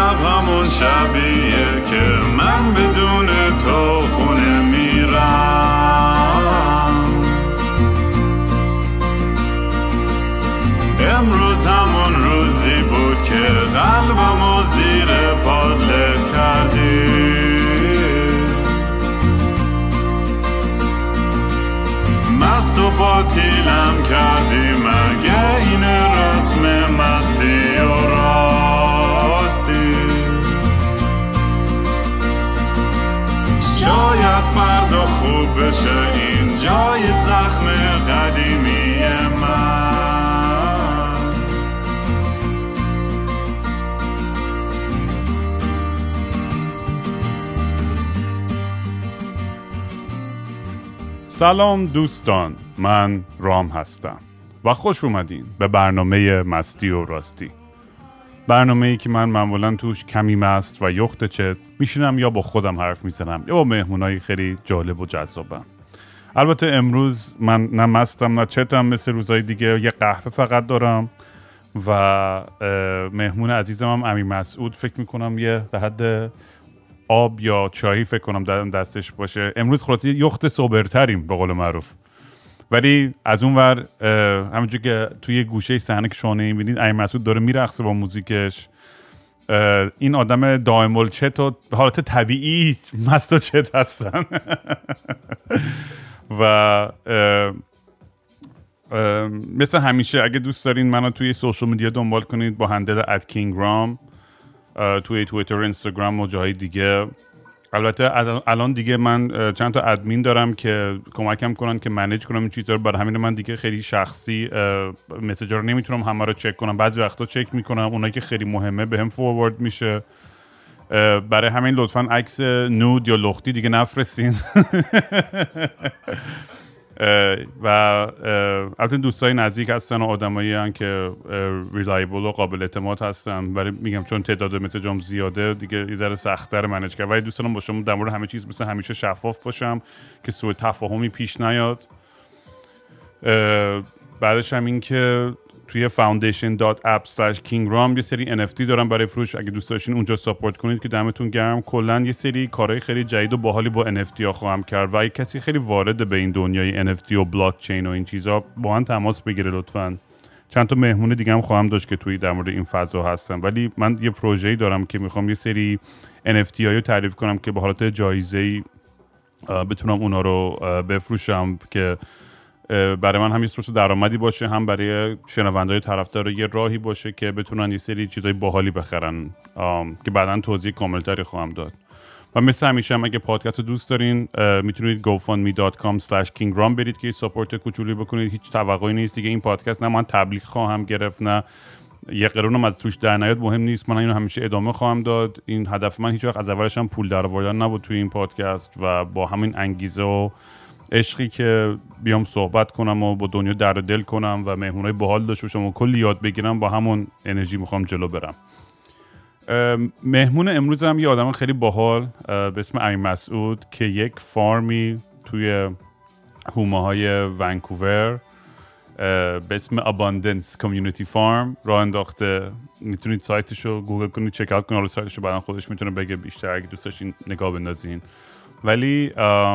شب همون شبیه که من بدون تو خونه میرم. امروز همون روزی بود که قلبمو زیر پات له کردی. مست و باطیلم کردی، مگه این رسم مستی و راستی؟ شاید فردا خوب بشه این جای زخم قدیمی من. سلام دوستان، من رام هستم و خوش اومدین به برنامه مستی و راستی. برنامه‌ای که من معمولا توش کمی مست و یخت چت میشینم یا با خودم حرف میزنم یا با مهمونای خیلی جالب و جذابم. البته امروز من نه مستم نه چتم مثل روزهای دیگه، یه قهوه فقط دارم و مهمون عزیزم هم امیر مسعود فکر میکنم یه به حد آب یا چایی فکر کنم دستش باشه. امروز خلاصی یخت سوبرتریم به قول معروف، ولی از اون ور همونجور که توی گوشه صحنه که شما نمی‌بینید امیر مسعود داره میرقصه با موزیکش. این آدم دائم الچت و حالت طبیعی مست و چت هستن و مثل همیشه اگه دوست دارین منو توی سوشال میدیا دنبال کنید با هندل @kingram توی توییتر، اینستاگرام و جاهای دیگه. البته الان دیگه من چند تا ادمین دارم که کمکم کنن که منیج کنم این چیزا رو، برای همین من دیگه خیلی شخصی مسیجا رو نمیتونم همه رو چک کنم. بعضی وقتا چک میکنم، اونایی که خیلی مهمه بهم فوروارد میشه. برای همین لطفاً عکس نود یا لختی دیگه نفرستین. و البته دوستای نزدیک هستن و آدمایی هستن که ریلایبل و قابل اعتماد هستن، ولی میگم چون تعداد مسیجام زیاده دیگه یه ذره سخت‌تر منیج کرد. ولی دوست دارم با شما در مورد همه چیز مثل همیشه شفاف باشم که سوء تفاهمی پیش نیاد. بعدش هم این که توی foundation.app/kingram یه سری NFT دارم برای فروش، اگه دوست داشتین اونجا ساپورت کنید که دمتون گرم. کلا یه سری کارهای خیلی جدید و باحالی با NFT ها خواهم کرد و اگه کسی خیلی وارد به این دنیای NFT و بلاک چین و این چیزا با من تماس بگیره لطفاً. چند تا مهمون دیگه هم خواهم داشت که توی در مورد این فضا هستن، ولی من یه پروژه‌ای دارم که میخوام یه سری NFT هایی رو تعریف کنم که به حالت جایزه‌ای بتونم اونا رو بفروشم که برای من هم یه سورس درآمدی باشه، هم برای شنونده‌های طرفدار یه راهی باشه که بتونن یه سری چیزای باحالی بخرن که بعداً توضیح کاملتری خواهم داد. و مثل همیشه هم اگه پادکست رو دوست دارین میتونید gofundme.com/kingram برید که ساپورت کوچولی بکنید. هیچ توقعی نیست دیگه این پادکست، نه من تبلیغ خواهم گرفت نه یه قرونم از توش در نیاد، مهم نیست. من اینو همیشه ادامه خواهم داد. این هدف من هیچ وقت از اولش هم پول درآوردن نبود توی این پادکست و با همین انگیزه و عشقی که بیام صحبت کنم و با دنیا درد دل کنم و مهمونای باحال داشته باشم و کلی یاد بگیرم، با همون انرژی میخوام جلو برم. مهمون امروز هم یه آدم خیلی باحال به اسم امیر مسعود که یک فارمی توی حومه‌های ونکوور به اسم Abundance Community Farm راه انداخته. میتونید سایتش رو گوگل کنید، چک اوت کنید. حالا سایتش رو بعداً خودش میتونه بگه بیشتر اگه دوست داشتین نگاه بندازین. ولی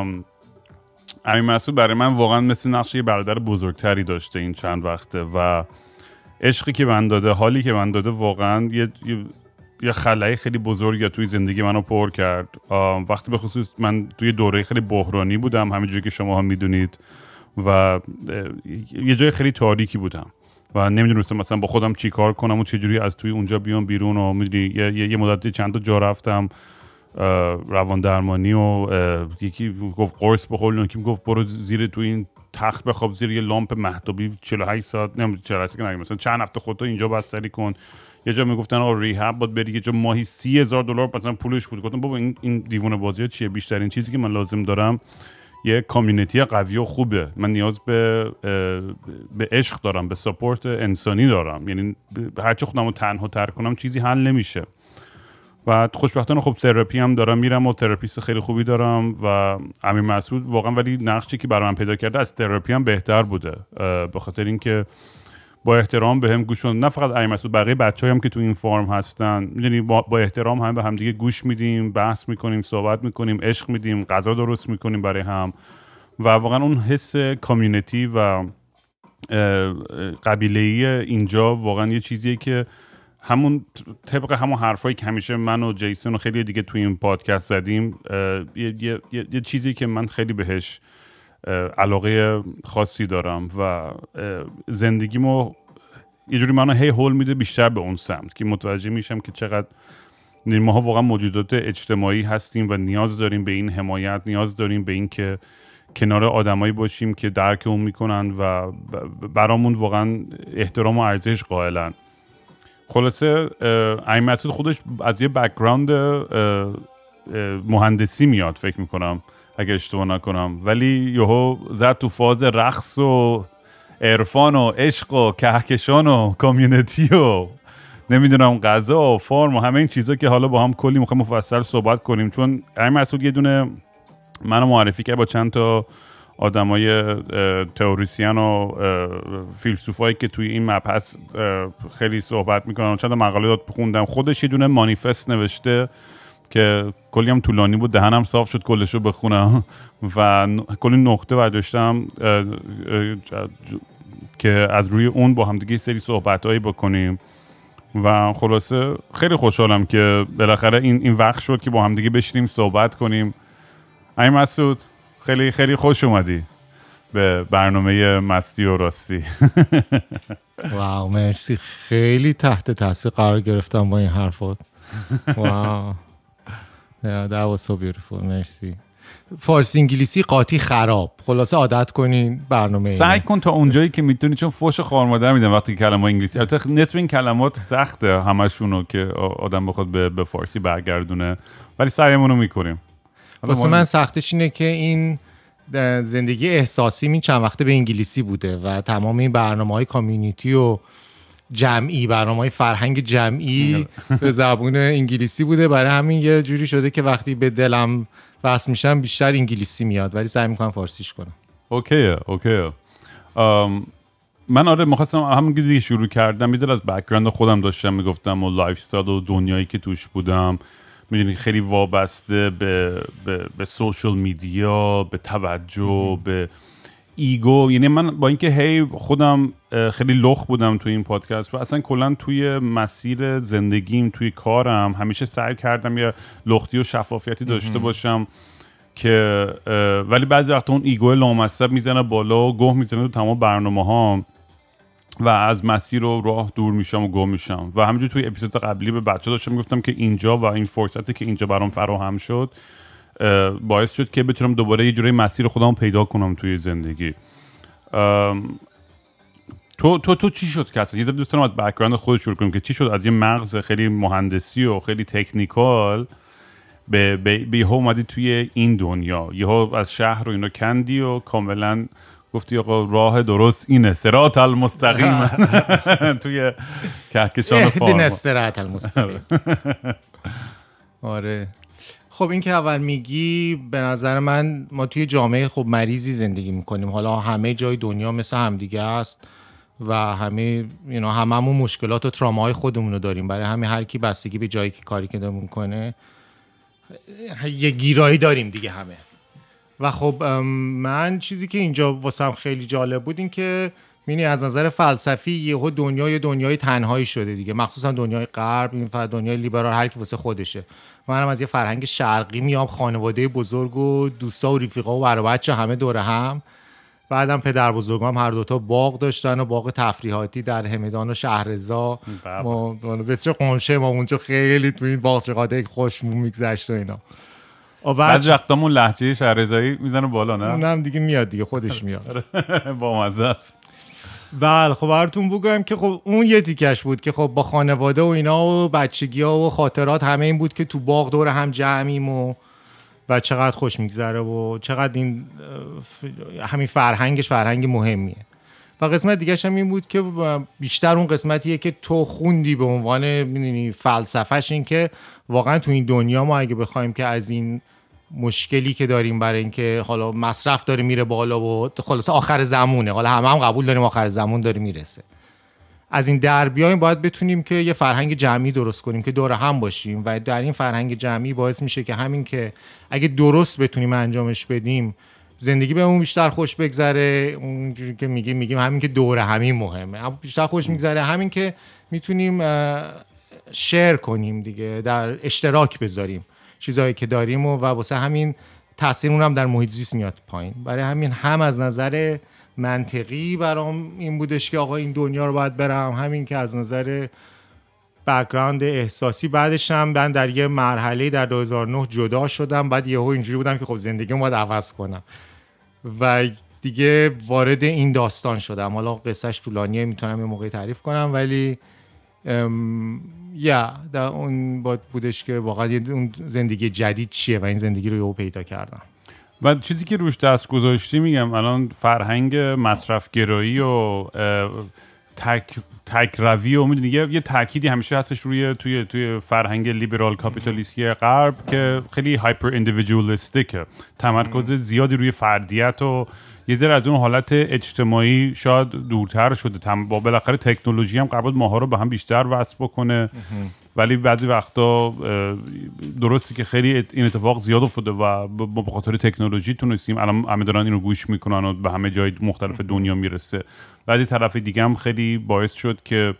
امیر مسعود برای من واقعا مثل نقش یه برادر بزرگتری داشته این چند وقته و عشقی که من داده، حالی که من داده، واقعا یه خلایی خیلی بزرگی توی زندگی منو پر کرد. وقتی به خصوص من توی دوره خیلی بحرانی بودم، همینجوری که شما هم میدونید، و یه جای خیلی تاریکی بودم و نمیدونستم مثلا با خودم چی کار کنم و چجوری از توی اونجا بیام بیرون. و میدونی یه مدتی چند تا جا رفتم روان درمانی و یکی گفت قرص بخور، یکی گفت برو زیر تو این تخت بخواب زیر یه لامپ مهتابی 48 ساعت، نمیدونم 48 ساعت که مثلا چند هفته خودتو اینجا بستری کن. یه جا میگفتن آ ریهاب باید بری، یه جا ماهی $30,000 مثلا پولش بود. گفتم بابا این دیوونه بازی‌ها چیه؟ بیشترین چیزی که من لازم دارم یه کامیونیتی قوی و خوبه. من نیاز به عشق دارم، به ساپورت انسانی دارم. یعنی هرچی خودمو تنها تر کنم چیزی حل نمیشه. و خوشبختانه خب تراپی هم دارم میرم و تراپیست خیلی خوبی دارم و امیر مسعود واقعا ولی نقشی که برای من پیدا کرده از تراپی هم بهتر بوده، به خاطر اینکه با احترام بهم گوش میدن. نه فقط امیر مسعود، بقیه بچه‌ها هم که تو این فارم هستن، میدونی با احترام هم به هم دیگه گوش میدیم، بحث میکنیم، صحبت میکنیم، عشق میدیم، غذا درست میکنیم برای هم و واقعا اون حس کامیونیتی و قبیله‌ای اینجا واقعا یه چیزیه که همون طبق همون حرفایی که همیشه من و جیسون و خیلی دیگه توی این پادکست زدیم، یه چیزی که من خیلی بهش علاقه خاصی دارم و زندگیمو یه جوری منو هی هول میده بیشتر به اون سمت که متوجه میشم که چقدر ماها واقعا موجودات اجتماعی هستیم و نیاز داریم به این حمایت، نیاز داریم به این که کنار آدمایی باشیم که درکمون میکنن و برامون واقعا احترام و ارزش قائلن. خلاصه امیر مسعود خودش از یه بک‌گراند مهندسی میاد فکر میکنم اگه اشتباه نکنم، ولی یهو زد تو فاز رقص و عرفان و عشق و کهکشان و کامیونیتی و نمیدونم غذا و فارم و همه این چیزا که حالا با هم کلی میخوایم مفصل صحبت کنیم، چون امیر مسعود یه دونه منو معرفی کرد با چند تا آدمای تئوریسین و فیلسوفایی که توی این مبحث خیلی صحبت میکنن، چند تا مقاله خوندم. خودش یه دونه مانیفست نوشته که کلی هم طولانی بود، دهنم صاف شد کلشو بخونم و کلی نقطه برداشتم که از روی اون با هم دیگه سری صحبتایی بکنیم و خلاصه خیلی خوشحالم که بالاخره این وقت شد که با هم دیگه بشینیم صحبت کنیم. امیر مسعود خیلی خیلی خوش اومدی به برنامه مستی و راستی. واو مرسی، خیلی تحت تاثیر قرار گرفتم با این حرفات. واو that was so beautiful. مرسی. فارسی انگلیسی قاطی خراب، خلاصه عادت کنین برنامه اینه. سعی کن تا اونجایی که میتونی، چون فوش خوار مادر میدن وقتی کلمه انگلیسی، البته نصف این کلمات سخته همشونو که آدم بخواد به فارسی برگردونه، ولی سعیمون رو میکنیم. واسه من سختش اینه که این زندگی احساسی این چند وقته به انگلیسی بوده و تمام این برنامه‌های کامیونیتی و جمعی، برنامه‌های فرهنگ جمعی به زبون انگلیسی بوده، برای همین یه جوری شده که وقتی به دلم وصل میشم بیشتر انگلیسی میاد، ولی سعی میکنم فارسیش کنم. اوکیه. من آره می‌خواستم همون دیگه شروع کردم، میذار از بک‌گراند خودم داشتم میگفتم و لایف استایل و دنیایی که توش بودم، میدونی خیلی وابسته به سوشال میدیا، به توجه، به ایگو. یعنی من با اینکه هی خودم خیلی لخ بودم توی این پادکست و اصلا کلا توی مسیر زندگیم، توی کارم همیشه سعی کردم یه لختی و شفافیتی داشته باشم که ولی بعضی وقتا اون ایگو لامصب میزنه بالا و گه میزنه تو تمام برنامه‌هام و از مسیر و راه دور میشم و گم میشم. و همینجور توی اپیزود قبلی به بچه داشتم میگفتم که اینجا و این فرصتی که اینجا برام فراهم شد باعث شد که بتونم دوباره یه جوری مسیر خودم پیدا کنم توی زندگی. تو چی شد که اصلا یه ذره دوست دارم از بک‌گراند خودت شروع کنیم که چی شد از یه مغز خیلی مهندسی و خیلی تکنیکال به یهو اومدی توی این دنیا، یهو از شهر و اینا کندی و کاملا گفتی آقا راه درست اینه، صراط المستقیم توی کهکشان فارم. اهدنا الصراط المستقیم. آره خب این که اول میگی، به نظر من ما توی جامعه خب مریضی زندگی میکنیم، حالا همه جای دنیا مثل همدیگه است و همه هممون مشکلات و تراماهای خودمون رو داریم، برای همین هر کی بستگی به جایی که کاری که داریم میکنه یه گیرایی داریم دیگه همه. و خب من چیزی که اینجا واسم خیلی جالب بود این که می‌بینی از نظر فلسفی یهو دنیای تنهایی شده دیگه، مخصوصا دنیای غرب، این دنیای لیبرال هر کی واسه خودشه. منم از یه فرهنگ شرقی میام، خانواده بزرگ و دوستا و رفیقا و برای بچه همه دور هم، بعدم پدر بزرگام هر دوتا باغ داشتن و باغ تفریحاتی در همدان و شهرزا، ما بسیار قمشه ما اونجا خیلی تو این باغچه‌های خوشمون میگذشت و اینا. بعضی وقتامون لهجه شهرزایی میزنه بالا، نه؟ اونم دیگه میاد دیگه، خودش میاد. با مزه است. بله خب براتون بگم که خب اون یه تیکش بود که خب با خانواده و اینا و بچگی‌ها و خاطرات همه این بود که تو باغ دور هم جمعیم و چقدر خوش میگذره و چقدر این همین فرهنگ مهمیه. و قسمت دیگه‌ش هم این بود که بیشتر اون قسمتیه که تو خوندی به عنوان می‌دونی فلسفه‌ش، این که واقعا تو این دنیا ما اگه بخوایم که از این مشکلی که داریم برای اینکه حالا مصرف داره میره بالا و خلاص آخر زمونه، حالا همه هم قبول داریم آخر زمان داره میرسه از این در بیایم باید بتونیم که یه فرهنگ جمعی درست کنیم که دور هم باشیم و در این فرهنگ جمعی باعث میشه که همین که اگه درست بتونیم انجامش بدیم زندگی بهمون بیشتر خوش بگذره. اونجوری که میگیم همین که دور همین مهمه، بیشتر خوش میگذره، همین که میتونیم شیر کنیم دیگه، در اشتراک بذاریم چیزایی که داریم و واسه همین تاثیر اونم در محیط زیست میاد پایین. برای همین هم از نظر منطقی برام این بودش که آقا این دنیا رو باید برم، همین که از نظر بک‌گراند احساسی. بعدش هم من در یه مرحله در 2009 جدا شدم، بعد یهو اینجوری بودم که خب زندگیمو باید عوض کنم و دیگه وارد این داستان شدم. حالا قصهش طولانیه، میتونم یه موقعی تعریف کنم، ولی در اون بودش که واقعا اون زندگی جدید چیه و این زندگی رو یهو پیدا کردم. و چیزی که روش دست گذاشتی، میگم الان فرهنگ مصرفگرایی و تک روی و میدونی یه تأکیدی همیشه هستش روی توی فرهنگ لیبرال کاپیتالیستی غرب که خیلی هایپر اندیویدوالیستیکه، تمرکز زیادی روی فردیت و یه ذره از اون حالت اجتماعی شاید دورتر شده. با بالاخره تکنولوژی هم قرار ماها رو به هم بیشتر وصل بکنه، ولی بعضی وقتا درسته که خیلی این اتفاق زیاد افتاده و به خاطر تکنولوژی تونستیم الان همه دارن اینو گوش میکنن و به همه جای مختلف دنیا میرسه. بعضی طرف دیگه هم خیلی باعث شد که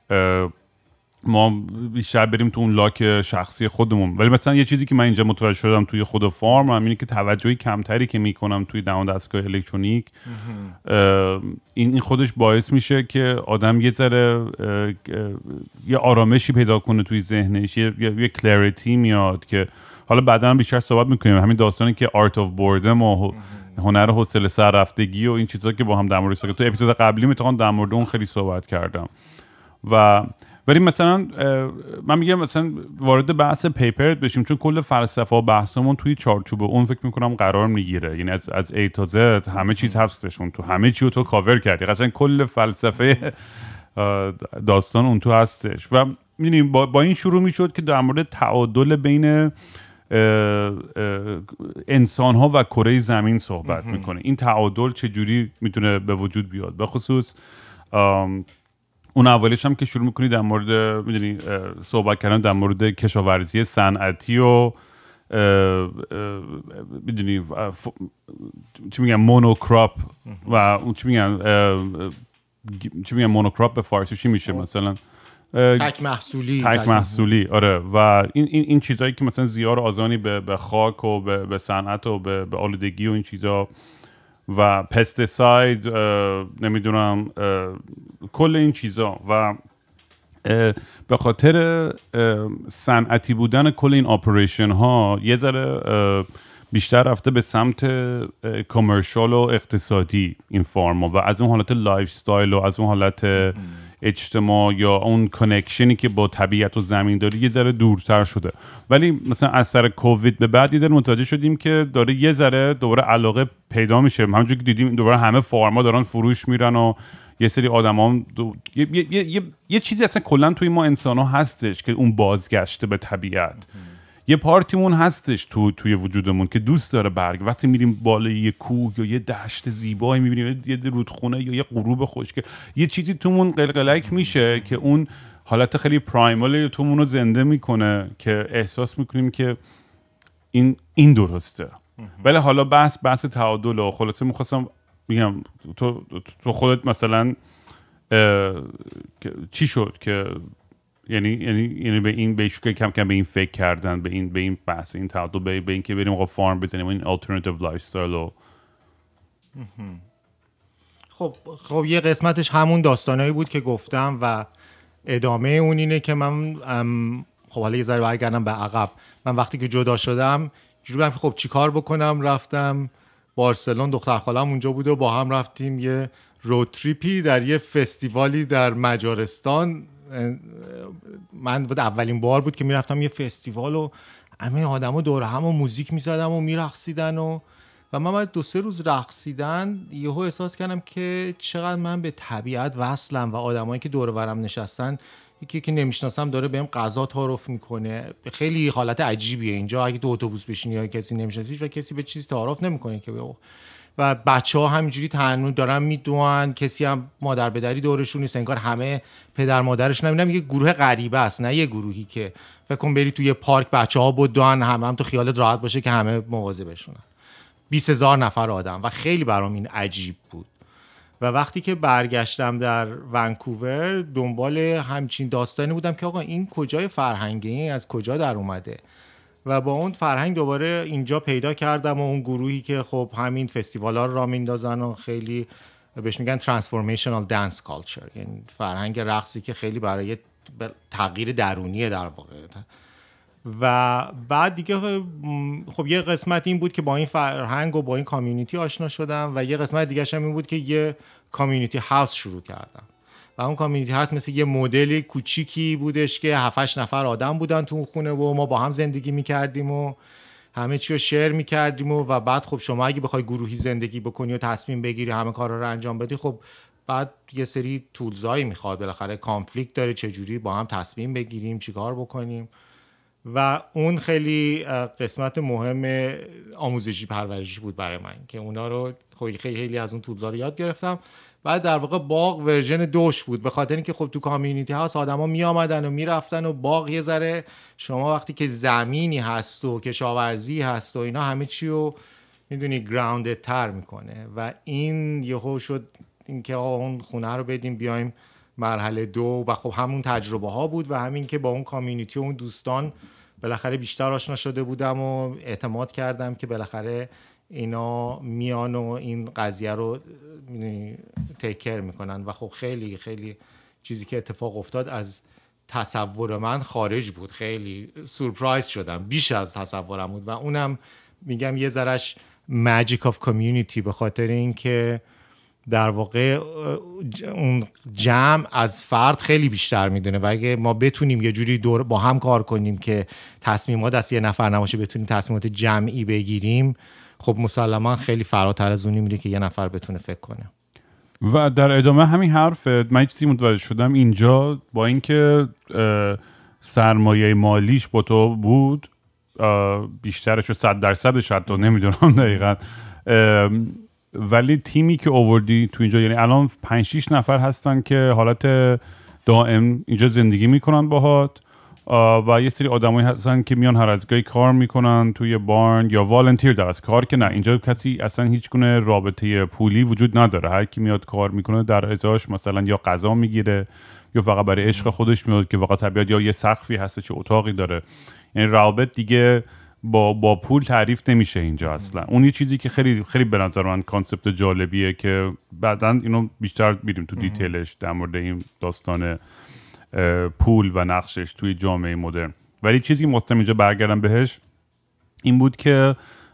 ما بیشتر بریم تو اون لاک شخصی خودمون. ولی مثلا یه چیزی که من اینجا متوجه شدم توی خود فارم اینه که توجهی کمتری که میکنم توی دستگاه الکترونیک، این خودش باعث میشه که آدم یه ذره یه آرامشی پیدا کنه توی ذهنش، یه کلریتی میاد که حالا بعدا بیشتر صحبت میکنیم. همین داستانی که آرت آف بوردم و هنر حوصله سر رفتگی و این چیزا که با هم در موردش تو اپیزود قبلی میتونم در مورد اون خیلی صحبت کردم. ولی مثلا من میگم مثلا وارد بحث پیپرت بشیم، چون کل فلسفه و بحثمون توی چارچوب اون فکر میکنم قرار میگیره. یعنی از A تا Z همه چیز هستشون، تو همه چی رو تو کاور کردی، قشنگ کل فلسفه داستان اون تو هستش. و میدونیم با این شروع میشد که در مورد تعادل بین انسان ها و کره زمین صحبت میکنه. این تعادل چجوری میتونه به وجود بیاد؟ به خصوص اون اولیش هم که شروع میکنی در مورد میدونی صحبت کردن در مورد کشاورزی صنعتی و میدونی چی میگن مونوکراپ و اون چی میگن مونوکراپ به فارسی چی میشه؟ مثلا تک محصولی. آره. و این چیزایی که مثلا زیار آزانی به خاک و به صنعت و به آلودگی و این چیزا و پستیساید، نمیدونم کل این چیزا، و به خاطر صنعتی بودن کل این آپریشن ها یه ذره بیشتر رفته به سمت کامرشال و اقتصادی این فارما و از اون حالت لایف استایل و از اون حالت اجتماع یا اون کانکشنی که با طبیعت و زمین داری یه ذره دورتر شده. ولی مثلا از سر کووید به بعد یه ذره متوجه شدیم که داره یه ذره دوباره علاقه پیدا میشه. همونجوری که دیدیم دوباره همه فارما دارن فروش میرن و یه سری آدما یه چیزی اصلا کلا توی ما انسان‌ها هستش که اون بازگشته به طبیعت. یه پارتیمون هستش توی وجودمون که دوست داره برگ. وقتی میریم بالای یه کوه یا یه دشت زیبایی میبینیم، یه رودخونه یا یه غروب خشک، یه چیزی تومون قلقلک میشه که اون حالت خیلی پرایمال تومون رو زنده میکنه که احساس میکنیم که این درسته. ولی حالا بحث تعادل و خلاصه میخواستم بگم تو خودت مثلا چی شد که یعنی به این بیشوکه کم کم به این فکر کردن، به این بحث این تعادل، به این که بریم آقا فارم بزنیم این alternative lifestyle. خب یه قسمتش همون داستانایی بود که گفتم و ادامه اون اینه که من خب حالا یه ذره برگردم به عقب. من وقتی که جدا شدم جوری بودم که خب چیکار بکنم، رفتم بارسلون، دختر خالم اونجا بود و با هم رفتیم یه رود تریپی در یه فستیوالی در مجارستان. من اولین بار بود که میرفتم یه فستیوال و همه آدما دور هم و موزیک میزدن و میرقصیدن و من بعد 2-3 روز رقصیدن یهو احساس کردم که چقدر من به طبیعت وصلم و آدمایی که دور و برم نشستن، یکی که نمیشناسم داره بهم غذا تعارف میکنه. خیلی حالت عجیبیه اینجا، اگه تو اتوبوس بشینی یا کسی نمیشناسیش و کسی به چیز تعارف نمیکنه که و و بچه‌ها همینجوری تنها دارن میدوئن، کسی هم مادر پدری دورشون نیست، انگار همه پدر مادرش نمیدونم، یه گروه غریبه است، نه یه گروهی که فکر کن بری توی پارک بچه‌ها بدوئن هم تو خیالت راحت باشه که همه مواظبشونن. 20,000 نفر آدم و خیلی برام این عجیب بود. و وقتی که برگشتم در ونکوور دنبال همچین داستانی بودم که آقا این کجای فرهنگی، از کجا در اومده، و با اون فرهنگ دوباره اینجا پیدا کردم و اون گروهی که خب همین فستیوالا رو راه میندازن و خیلی بهش میگن transformational dance culture، یعنی فرهنگ رقصی که خیلی برای تغییر درونیه در واقع. و بعد دیگه خب یه قسمت این بود که با این فرهنگ و با این کامیونیتی آشنا شدم و یه قسمت دیگه هم این بود که یه کامیونیتی هاوس شروع کردم و اون کامیونیتی هاوس مثل یه مدل کوچیکی بودش که 7-8 نفر آدم بودن تو اون خونه و ما با هم زندگی میکردیم و همه چی رو شیر میکردیم و بعد خب شما اگه بخوای گروهی زندگی بکنی و تصمیم بگیری همه کارا رو انجام بدی، خب بعد یه سری تولزایی میخواد، بالاخره کانفلیکت داره، چجوری با هم تصمیم بگیریم، چیکار بکنیم. و اون خیلی قسمت مهم آموزشی پرورشی بود برای من که اونا رو خیلی از اون تولزا رو یاد گرفتم. بعد در واقع باغ ورژن 2 بود، به خاطر اینکه خب تو کامیونیتی هاست آدما می اومدن و میرفتن و باغ یه ذره شما وقتی که زمینی هست و کشاورزی هست و اینا همه چی رو میدونی گراوندد تر میکنه و این یهو شد اینکه اون خونه رو بدیم بیایم مرحله 2 و خب همون تجربه ها بود و همین که با اون کامیونیتی و اون دوستان بالاخره بیشتر آشنا شده بودم و اعتماد کردم که بالاخره اینا میان و این قضیه رو تیکر میکنن و خب خیلی خیلی چیزی که اتفاق افتاد از تصور من خارج بود، خیلی سورپرایز شدم، بیش از تصورم بود و اونم میگم یه ذرهش magic of community، به خاطر اینکه در واقع اون جمع از فرد خیلی بیشتر میدونه و اگه ما بتونیم یه جوری دور با هم کار کنیم که تصمیمات دست یه نفر نباشه، بتونیم تصمیمات جمعی بگیریم، خب مسلما خیلی فراتر از اونی میره که یه نفر بتونه فکر کنه. و در ادامه همین حرفت من چیزی متوجه شدم اینجا، با اینکه سرمایه مالیش با تو بود، بیشترش 100% شاید تو نمیدونم دقیقاً، ولی تیمی که آوردی تو اینجا، یعنی الان 5-6 نفر هستن که حالت دائم اینجا زندگی میکنن باهات و یه سری آدمایی هستن که میان هر از گاهی کار میکنن توی بارن یا والنتیر در از کار، که نه اینجا کسی اصلا هیچ گونه رابطه پولی وجود نداره، هر کی میاد کار میکنه در ازاش مثلا یا غذا میگیره یا فقط برای عشق خودش میاد که واقعا طبیعت یا یه سقفی هست چه اتاقی داره، یعنی روابط دیگه با پول تعریف نمیشه اینجا اصلا. اون یه چیزی که خیلی خیلی به نظر من کانسپت جالبیه که بعداً اینو بیشتر میریم تو دیتیلش در مورد این داستان پول و نقشش توی جامعه مدرن. ولی چیزی که مستم اینجا برگردم بهش این بود که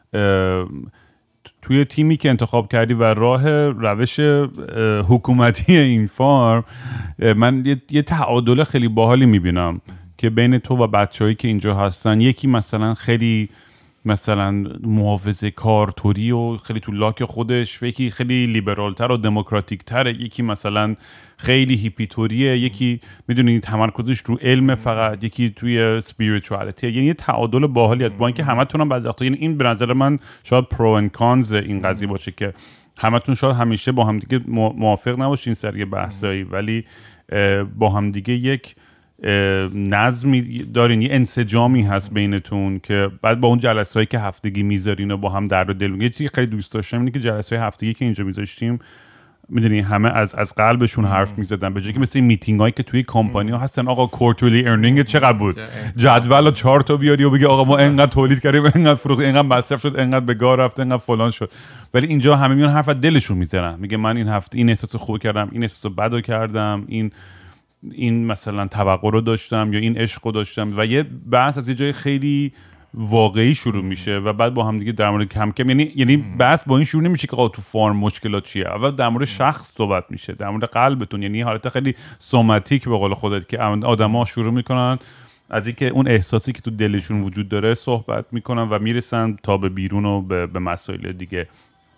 توی تیمی که انتخاب کردی و روش حکومتی این فارم، من یه تعادل خیلی باحالی میبینم که بین تو و بچه‌هایی که اینجا هستن، یکی مثلا خیلی مثلا محافظه کارتوری و خیلی تو لاک خودش، یکی خیلی لیبرالتر و دموکراتیک تره، یکی مثلا خیلی هیپیتوریه، یکی میدونی تمرکزش رو علم فقط، یکی توی سپیریچوالیتی، یعنی یه تعادل باحالی است. با اینکه همتون هم بعضی وقتا، یعنی این به نظر من شاید پرو اند کانز این قضیه باشه که همتون شاید همیشه با هم دیگه موافق نباشین سر یه بحثایی، ولی با هم دیگه یک نظمی دارین، یه انسجامی هست بینتون که بعد با اون جلسه‌ای که هفتگی میذارین و با هم درد و دل، یه چیزی خیلی دوست داشتم اینه که جلسه‌های هفتگی که اینجا میذاشتیم میدونی همه از قلبشون حرف میزدن، به جای که مثل این میتینگ هایی که توی کمپانی ها هستن آقا کوارترلی ارنینگ چقدر بود، جدول 4 تا بیاری و بگی آقا ما انقدر تولید کردیم، انقدر فروخت، انقدر مصرف شد، انقدر به گار رفت، انقدر فلان شد. ولی اینجا همه میان حرف از دلشون میزنن، میگه من این هفته این احساس خوب کردم، این احساس بدو کردم، این مثلا توقع رو داشتم یا این عشق رو داشتم، و یه بحث از یه جای خیلی واقعی شروع میشه و بعد با هم دیگه در مورد کم کم، یعنی بحث با این شروع نمیشه که آقا تو فارم مشکلات چیه، اول در مورد شخص صحبت میشه، در مورد قلبتون، یعنی حالت خیلی سوماتیک به قول خودت که آدما شروع میکنن از اینکه اون احساسی که تو دلشون وجود داره صحبت میکنن و میرسن تا به بیرون و به مسائل دیگه.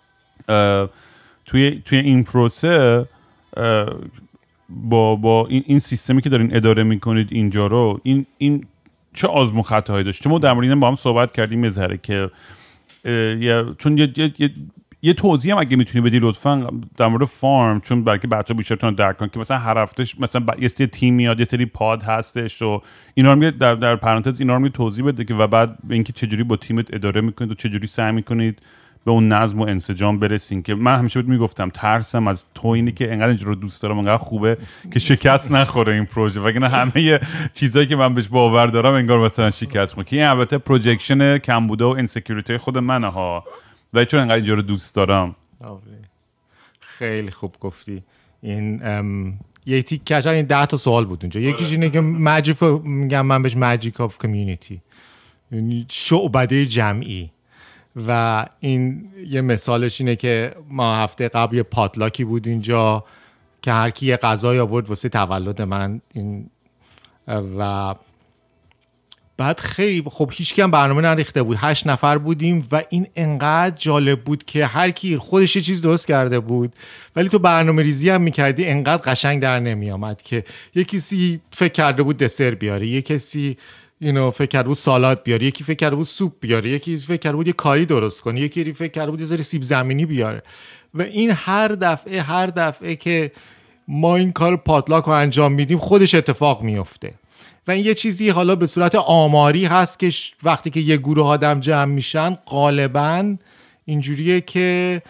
توی این پروسه با این سیستمی که دارین اداره میکنید اینجا رو، این چه آزمون خطاهایی داشت؟ چون ما در مورد این با هم صحبت کردیم، میذاره که چون یه توضیح هم اگه میتونی بدی لطفا در مورد فارم، چون برای بچه‌ها بیشتر تون درک کنن که مثلا هر هفته مثلا یه سری تیم میاد، یه سری پاد هستش و اینا رو در پرانتز اینا رو توضیح بده که و بعد اینکه چجوری با تیمت اداره میکنید و چجوری سعی میکنید به اون نظم و انسجام برسین. که من همیشه بهت میگفتم ترسم از تو اینی که انقدر اینجا رو دوست دارم، انقدر خوبه که شکست نخوره این پروژه، وگرنه همه چیزایی که من بهش باور دارم انگار مثلا شکست میخوره. که این البته پروجکشن کمبوده و انسکیوریتی خود منه ها، ولی چون انقدر اینجا رو دوست دارم. خیلی خوب گفتی. این یه تیکش این 10 تا سوال بود اونجا. یکیش اینه که میگم من بهش ماجیک آف کامیونیتی، یعنی شعبده جمعی. و این یه مثالش اینه که ما هفته قبل یه پاتلاکی بود اینجا که هر کی یه غذای آورد واسه تولد من، این و بعد خیلی خب هیچ هم برنامه نریخته بود، 8 نفر بودیم و این انقدر جالب بود که هر کی خودش یه چیز درست کرده بود، ولی تو برنامه ریزی هم میکردی انقدر قشنگ در نمی آمد که یه کسی فکر کرده بود دسر بیاره، یه کسی فکر کرده بود سالاد بیاره، یکی فکر کرده بود سوپ بیاره، یکی فکر کرده بود یه کاری درست کنه، یکی فکر کرده بود یه ذره سیب زمینی بیاره. و این هر دفعه که ما این کار پاتلاک رو انجام میدیم خودش اتفاق میفته. و این یه چیزی حالا به صورت آماری هست که وقتی که یه گروه آدم جمع میشن غالباً اینجوریه که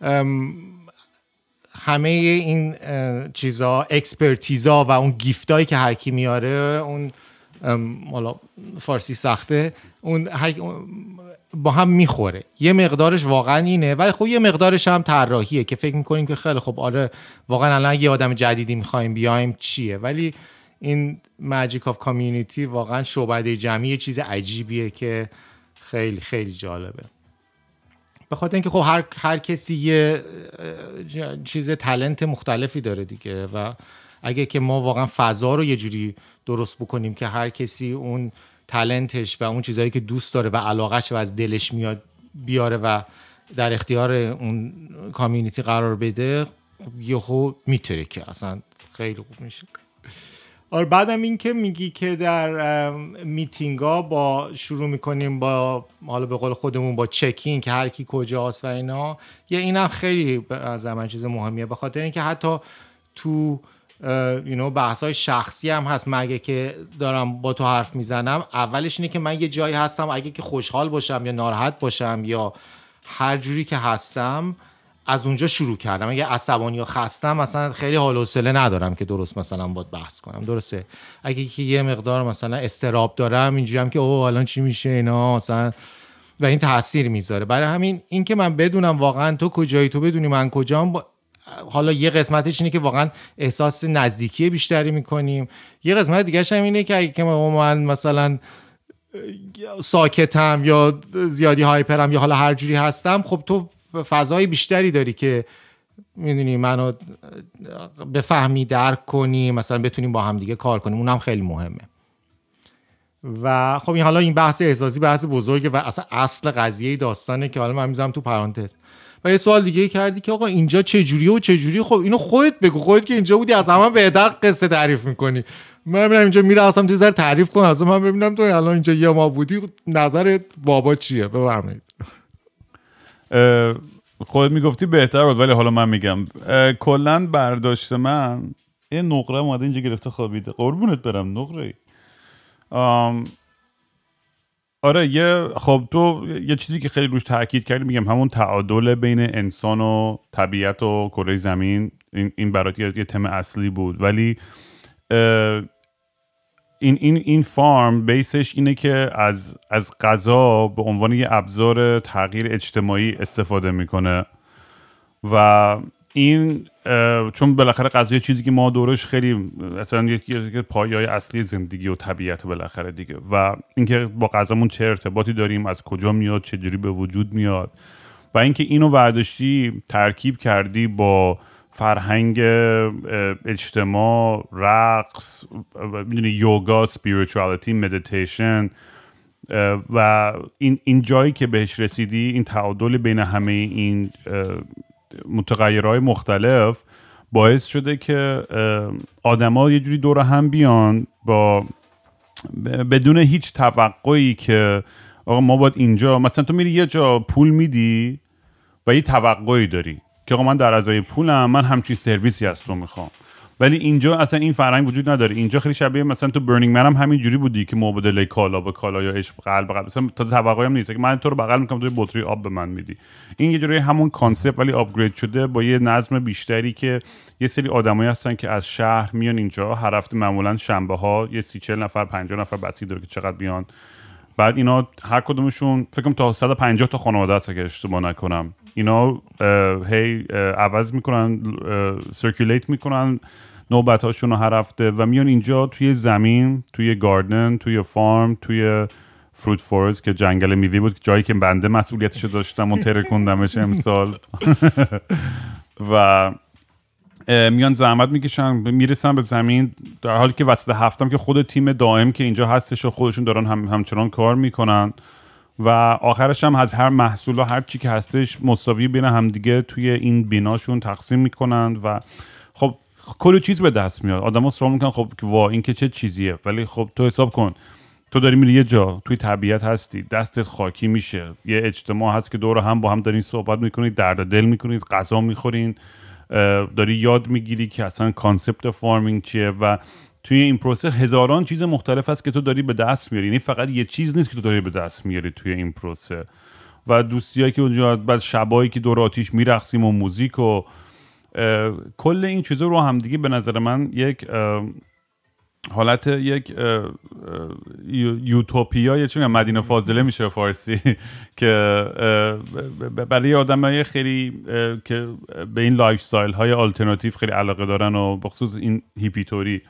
همه این چیزا، اکسپرتیزا و اون گیفتایی که هر کی میاره، اون حالا فارسی سخته، اون با هم میخوره. یه مقدارش واقعا اینه، ولی خب یه مقدارش هم طراحیه که فکر میکنیم که خیلی خب آره واقعا الان یه آدم جدیدی میخوایم بیایم چیه، ولی این ماجیک آف کامیونیتی واقعا شعبده جمعی یه چیز عجیبیه که خیلی خیلی جالبه. به خاطر اینکه خب هر کسی یه چیز تالنت مختلفی داره دیگه، و اگه که ما واقعا فضا رو یه جوری درست بکنیم که هر کسی اون تالنتش و اون چیزایی که دوست داره و علاقه‌اش و از دلش میاد بیاره و در اختیار اون کامیونیتی قرار بده، یهو میتره که اصلا خیلی خوب میشه. آره بعدم این که میگی که در میتینگا با شروع میکنیم با حالا به قول خودمون با چکین که هر کی کجاست و اینا، یه اینم خیلی از من چیز مهمیه، به خاطر اینکه حتی تو بحث‌های شخصی هم هست. مگه که دارم با تو حرف میزنم اولش اینه که من یه جایی هستم، اگه که خوشحال باشم یا ناراحت باشم یا هر جوری که هستم از اونجا شروع کردم. اگه عصبانی یا خستم مثلا خیلی حال و حوصله ندارم که درست مثلا باید بحث کنم، درسته؟ اگه که یه مقدار مثلا استراب دارم اینجوریم که اوه الان چی میشه اینا مثلا، و این تاثیر میذاره. برای همین این که من بدونم واقعا تو کجایی، تو بدونی من کجام، حالا یه قسمتش اینه که واقعا احساس نزدیکی بیشتری میکنیم، یه قسمت دیگه‌ش هم اینه که اگه که من مثلا ساکتم یا زیادی هایپرم یا حالا هر جوری هستم، خب تو فضای بیشتری داری که میدونی منو بفهمی، درک کنی، مثلا بتونیم با هم دیگه کار کنیم، اونم خیلی مهمه. و خب این حالا این بحث احساسی بحث بزرگه و اصلا اصل قضیه داستانه که حالا من میذارم تو پرانتز. و یه سوال دیگه کردی که آقا اینجا چه جوریه و چه جوری، خب اینو خودت بگو، خودت که اینجا بودی از همه بهتر قصه تعریف میکنی. من ببینم اینجا میرسم تو ذره تعریف کن، اصلا من ببینم تو الان اینجا یه ما بودی نظرت بابا چیه، بفرمایید. خودت میگفتی بهتر بود، ولی حالا من میگم کلا برداشت من یه نقره اومده اینجا گرفته خوابیده، قربونت برم نقره. آره خب تو یه چیزی که خیلی روش تاکید کردی، میگم همون تعادل بین انسان و طبیعت و کره زمین، این برات یه تم اصلی بود. ولی این فارم بیسش اینه که از غذا به عنوان یه ابزار تغییر اجتماعی استفاده میکنه و این چون بالاخره غذا چیزی که ما دورش خیلی اصلا یه پایه‌های اصلی زندگی و طبیعت بالاخره دیگه، و اینکه با غذامون چه ارتباطی داریم، از کجا میاد، چه جوری به وجود میاد، و اینکه اینو ورداشتی ترکیب کردی با فرهنگ اجتماع، رقص، میدونی یوگا، اسپریچوالیتی، مدیتیشن، و این جایی که بهش رسیدی، این تعادل بین همه این متغیرهای مختلف باعث شده که آدما یه جوری دور هم بیان با بدون هیچ توقعی که آقا ما باید اینجا، مثلا تو میری یه جا پول میدی و یه توقعی داری که آقا من در ازای پولم من همچین سرویسی از تو میخوام. ولی اینجا اصلا این فرهنگ وجود نداره. اینجا خیلی شبیه مثلا تو برنینگ من هم همین جوری بودی که مبادله کالا به کالا یا عشق قلب به قلب، مثلا تا توقعی هم نیست که من تو رو بغل میکنم تو بطری آب به من میدی. این یه جوری همون کانسپت ولی آپگرید شده با یه نظم بیشتری که یه سری آدمایی هستن که از شهر میان اینجا هر هفته، معمولا شنبه ها یه 30-40 نفر 50 نفر بسیار داره که چقدر بیان. بعد اینا هر کدومشون فکر کنم تا 150 تا خانواده هست که اشتباه نکنم، اینا هی عوض میکنن، سرکولیت میکنن نوبتاشون رو هر هفته و میان اینجا توی زمین، توی گاردن، توی فارم، توی فروت فورست که جنگل میوه بود، جایی که بنده مسئولیتشو داشتم و ترکوندمش امسال و میان زحمت میکشن میرسن به زمین، در حالی که وسط هفتم که خود تیم دائم که اینجا هستش و خودشون دارن همچنان کار میکنن و آخرش هم از هر محصول و هر چی که هستش مساوی بین همدیگه توی این بیناشون تقسیم میکنن و خب کلی چیز به دست میاد. آدما سوال میکنن خب وا این که چه چیزیه، ولی خب تو حساب کن تو داری میری یه جا توی طبیعت هستی، دستت خاکی میشه، یه اجتماع هست که دور هم با هم دارین صحبت میکنید، درد دل میکنید، غذا میخورین، داری یاد میگیری که اصلا کانسپت فارمینگ چیه و توی این پروسه هزاران چیز مختلف هست که تو داری به دست میاری. یعنی فقط یه چیز نیست که تو داری به دست میاری توی این پروسه و دوستیایی که اونجا، بعد شبایی که دور آتیش میرقصیم و موزیک و کل این چیزا رو هم دیگه به نظر من یک حالت یک یوتوپیا، یه چون مدینه فاضله میشه فارسی که برای آدمای خیلی که به این لایف استایل های آلترناتیو خیلی علاقه دارن و بخصوص این هیپیتوری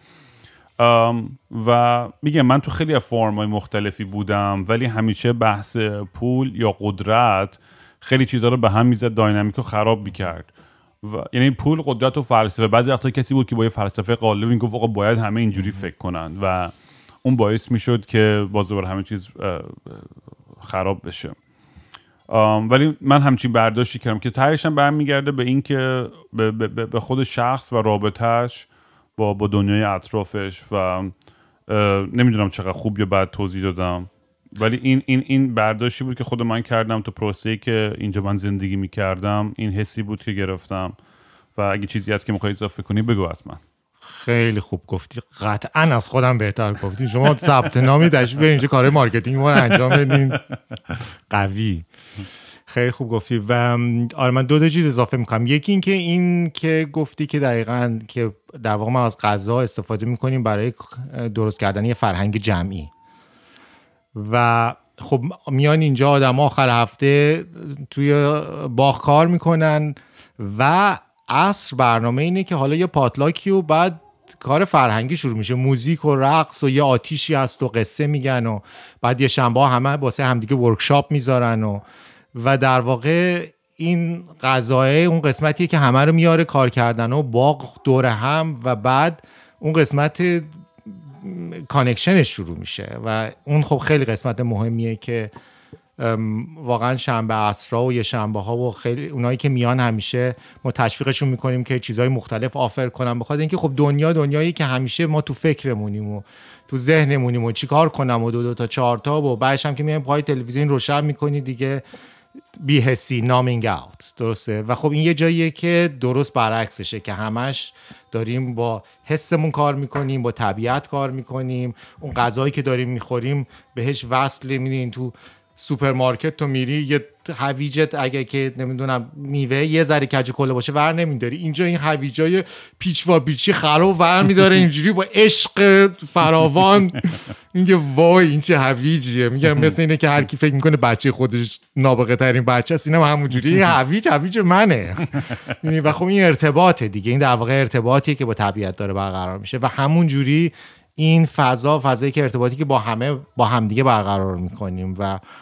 و میگم من تو خیلی فرم‌های مختلفی بودم ولی همیشه بحث پول یا قدرت خیلی چیزا رو به هم میزد، داینامیک رو خراب میکرد. یعنی پول، قدرت و فلسفه. بعضی وقتا کسی بود که با یه فلسفه غالب میگفت آقا باید همه اینجوری فکر کنن و اون باعث میشد که بازار همه چیز خراب بشه. ولی من همچین برداشتی کردم که تهش هم برمیگرده به این که به خود شخص و رابطهش با دنیای اطرافش و نمیدونم چقدر خوب یا بد توضیح دادم، ولی این برداشتی بود که خود من کردم تو پروسه‌ای که اینجا من زندگی میکردم. این حسی بود که گرفتم و اگه چیزی هست که میخوایی اضافه کنی بگو حتما. خیلی خوب گفتی، قطعا از خودم بهتر گفتی. شما ثبت نامی داشتی برین اینجا کار مارکتینگ ما رو انجام بدین. قوی، خیلی خوب گفتی. و آره من دو چیز اضافه میکنم. یکی این که گفتی که دقیقاً که در واقع ما از غذا استفاده میکنیم برای درست کردن یه فرهنگ جمعی و خب میان اینجا آدم آخر هفته توی باغ کار میکنن و عصر برنامه اینه که حالا یه پاتلاکی و بعد کار فرهنگی شروع میشه، موزیک و رقص و یه آتیشی هست و قصه میگن و بعد یه شنبه همه واسه همدیگه ورکشاپ میذارن و در واقع این غذای اون قسمتیه که همه رو میاره کار کردن و باغ دور هم و بعد اون قسمت کانکشنش شروع میشه و اون خب خیلی قسمت مهمیه که واقعا شنبه عصرها و یه شنبه ها و خیلی اونایی که میان همیشه ما تشویقشون میکنیم که چیزهای مختلف آفر کنن، بخاطر اینکه خب دنیایی که همیشه ما تو فکرمونیم و تو ذهنمونیم و چیکار کنم و 2 تا 4 تا و بعدش هم که میایم پای تلویزیون روشن میکنی دیگه بی‌حسی نامینگ اوت، درسته؟ و خب این یه جاییه که درست برعکسشه که همش داریم با حسمون کار میکنیم، با طبیعت کار میکنیم، اون غذایی که داریم میخوریم بهش وصل میدین. تو سوپرمارکت تو میری یه هویجت اگه که نمیدونم میوه یه ذره کج کله باشه ور نمیداری، اینجا این هویجای پیچ و پیچی خراب ور میداره اینجوری با عشق فراوان. میگه وای این چه هویجیه، میگم مثل اینه که هر کی فکر میکنه بچه خودش نابغه ترین بچه است، اینم همونجوری هویج منه. و خب این ارتباطه دیگه، این در واقع ارتباطیه که با طبیعت داره برقرار میشه و همونجوری این فضایی که ارتباطی که با همدیگه برقرار میکنیم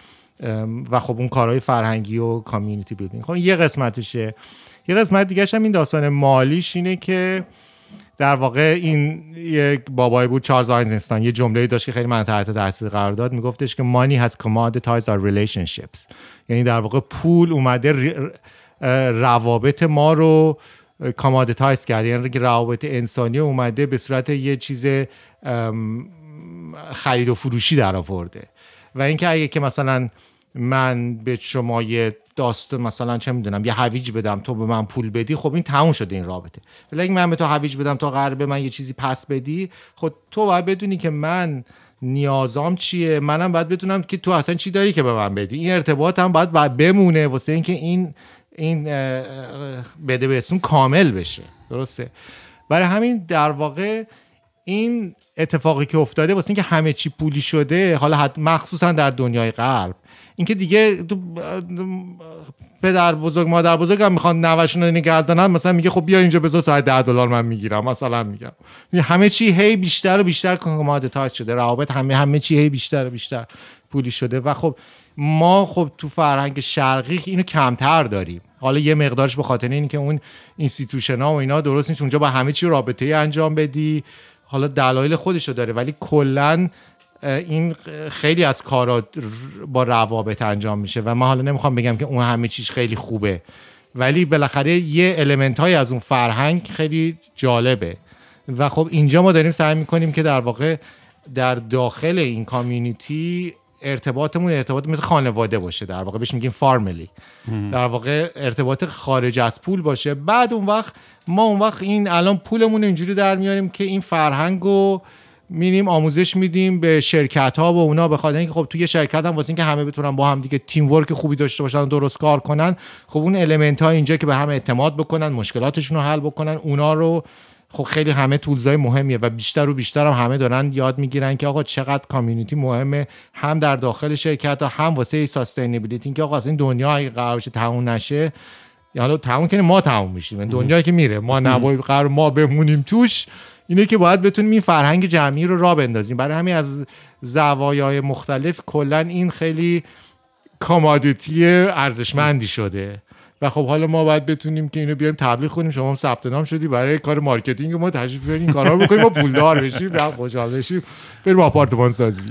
و خب اون کارهای فرهنگی و کامیونیتی بیلدینگ خب یه قسمتشه. یه قسمت دیگه هم این داستان مالیش اینه که در واقع این یک بابایی بود چارلز آیزنستاین یه جمله‌ای داشت که خیلی من تحت تاثیر قرار داد، میگفتش که money has commoditized our relationships، یعنی در واقع پول اومده روابط ما رو کامادیتایز کرد، یعنی روابط انسانی اومده به صورت یه چیز خرید و فروشی در آورده. و اینکه اگه که مثلا من به شما یه داستان مثلا چه میدونم یه هویج بدم تو به من پول بدی، خب این تموم شده این رابطه. ولی اگه من به تو هویج بدم تو قراره به من یه چیزی پس بدی، خب تو باید بدونی که من نیازام چیه، منم باید بدونم که تو اصلا چی داری که به من بدی. این ارتباط هم باید بمونه واسه اینکه این بده بهسون کامل بشه. درسته؟ برای همین در واقع این اتفاقی که افتاده واسه اینکه همه چی پولی شده، حالا مخصوصا در دنیای غرب، اینکه دیگه پدر بزرگ مادر بزرگ هم میخوان نوه‌شون رو نگه دارن، مثلا میگه خب بیا اینجا بذار ساعت $10 من میگیرم، مثلا میگم همه چی هی بیشتر و بیشتر کامادیتایز شده، روابط همه چی هی بیشتر و بیشتر پولی شده و خب ما خب تو فرهنگ شرقی اینو کمتر داریم. حالا یه مقدارش به خاطر اینه که اون اینستیتوشن‌ها و اینا درست نیست، اونجا با همه چی رابطه‌ای انجام بدی، حالا دلایل خودشو داره، ولی کلاً این خیلی از کارا با روابط انجام میشه و من حالا نمیخوام بگم که اون همه چیز خیلی خوبه، ولی بالاخره یه المنت‌های از اون فرهنگ خیلی جالبه و خب اینجا ما داریم سعی میکنیم که در واقع در داخل این کامیونیتی ارتباطمون ارتباط مثل خانواده باشه، در واقع بهش میگیم فارملی، در واقع ارتباط خارج از پول باشه. بعد اون وقت این الان پولمون اینجوری در میاریم که این فرهنگو میریم آموزش میدیم به شرکت ها و اونا، به خاطر اینکه خب توی شرکت هم واسه اینکه همه بتونن با هم دیگه تیم ورک خوبی داشته باشن و درست کار کنن، خب اون المنت ها اینجا که به هم اعتماد بکنن، مشکلاتشون رو حل بکنن، اونا رو خب خیلی همه تولزای مهمیه و بیشتر و بیشتر هم همه دارن یاد میگیرن که آقا چقدر کامیونیتی مهمه، هم در داخل شرکت ها هم واسه ساستینبیلیتی، که آقا از این دنیا اگه قرار بشه تموم نشه، حالا تموم کنه ما تموم میشیم، دنیایی که میره ما نباید قرار ما بمونیم توش، اینه که باید بتونیم این فرهنگ جمعی رو راه بندازیم. برای همین از زوایای مختلف کلا این خیلی کامادیتی ارزشمندی شده و خب حالا ما باید بتونیم که اینو بیاریم تبلیغ کنیم، شما هم ثبت نام شدی برای کار مارکتینگ، ما تشریف بیاریم این کارا رو بکنیم، ما پولدار بشیم، خوشحال بشیم، بریم آپارتمان سازی.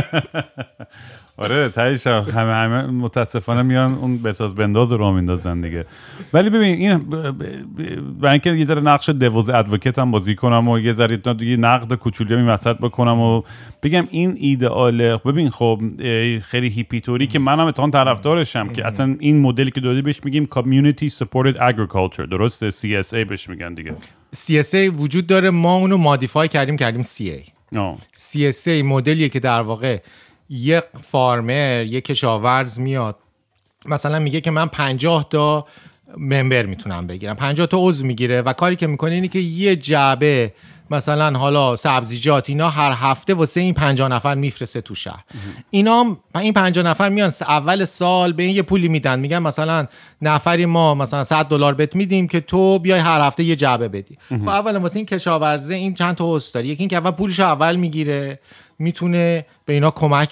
آره تایش همه متاسفانه میان اون بساز بنداز رو میندازن دیگه. ولی ببین این برای اینکه یه ذره نقش دیوز ادوکیت هم بازی کنم و یه ذره دیگه نقد کوچولی هم این وسط بکنم و بگم این ایدئاله. ببین خب خیلی هیپیتوری که منم اتفاقا طرفدارشم که اصلا این مدلی که داده بهش میگیم community supported agriculture، درسته؟ CSA بهش میگن دیگه. CSA وجود داره، ما اونو مودیفای کردیم CA. CSA مدلیه که در واقع یک فارمر، یک کشاورز میاد مثلا میگه که من 50 تا ممبر میتونم بگیرم، 50 تا عضو میگیره و کاری که میکنه اینه که یه جعبه مثلا حالا سبزیجات اینا هر هفته واسه این 50 نفر میفرسته تو شهر. اینا این 50 نفر میان اول سال به این یه پولی میدن، میگن مثلا نفری ما مثلا $100 بهت میدیم که تو بیای هر هفته یه جعبه بدی. خب اولا واسه این کشاورزه این چند تا عضو داره، یکی این که اول پولشو اول میگیره، میتونه به اینا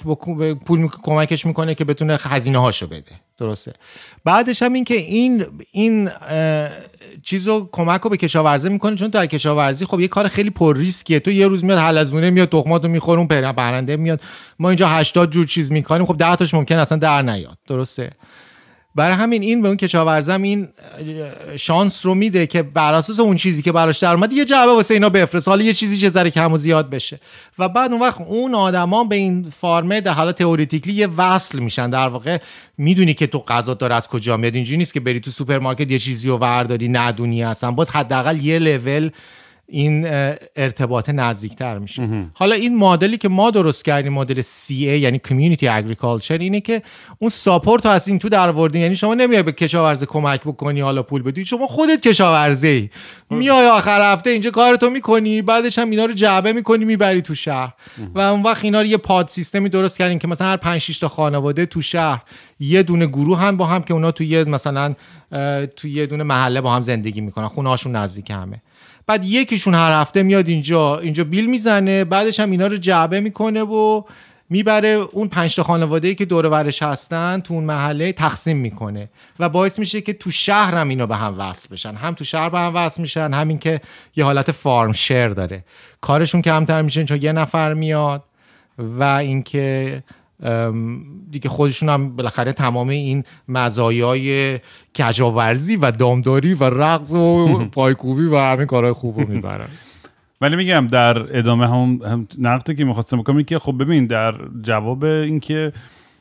کمکش میکنه که بتونه هزینه هاشو بده، درسته؟ بعدش هم این که این چیزو کمکو به کشاورزی میکنه، چون در کشاورزی خب یه کار خیلی پر ریسکیه، تو یه روز میاد حلزونه میاد تخماتو میخوره، اون پرنده میاد، ما اینجا 80 جور چیز میکنیم، خب 10 تاش ممکن اصلا در نیاد، درسته؟ برای همین این به اون کشاورزم این شانس رو میده که بر اساس اون چیزی که براش در اومد یه جعبه واسه اینا بفرست، حالا یه چیزی چه ذره کم و زیاد بشه و بعد اون وقت اون آدما به این فارمر در حالا تئوریتیکلی یه وصل میشن. در واقع میدونی که تو غذا داره از کجا میاد، اینجوری نیست که بری تو سوپرمارکت یه چیزی رو ورداری ندونی اصلا، باز حداقل یه لول این ارتباط نزدیکتر میشه. حالا این مدلی که ما درست کردیم، مدل CA یعنی کامیونیتی اگریکالچر، اینه که اون ساپورت رو از این تو در آوردین، یعنی شما نمیای به کشاورز کمک بکنی حالا پول بدی، شما خودت کشاورزی میای آخر هفته اینجا کارتو میکنی، بعدش هم اینا رو جعبه میکنی میبری تو شهر و اون وقت اینا رو یه پاد سیستمی درست کردیم که مثلا هر 5-6 تا خانواده تو شهر یه دونه گروه هم با هم که اونا توی مثلا توی یه دونه محله با هم زندگی میکنن، خونه‌هاشون نزدیک همه، بعد یکیشون هر هفته میاد اینجا بیل میزنه، بعدش هم اینا رو جعبه میکنه و میبره اون 5 تا خانواده‌ای که دور و برش هستن تو اون محله تقسیم میکنه و باعث میشه که تو شهر هم اینا به هم وصل بشن، هم تو شهر به هم وصل میشن، همین که یه حالت فارم شیر داره، کارشون کمتر میشه چون یه نفر میاد و اینکه دیگه خودشون هم بالاخره تمام این مزایای کشاورزی و دامداری و رقص و پایکوبی و همین کارهای خوب رو میبرن. ولی میگم در ادامه هم نقطه که میخواستم بکنم که خب ببین در جواب این که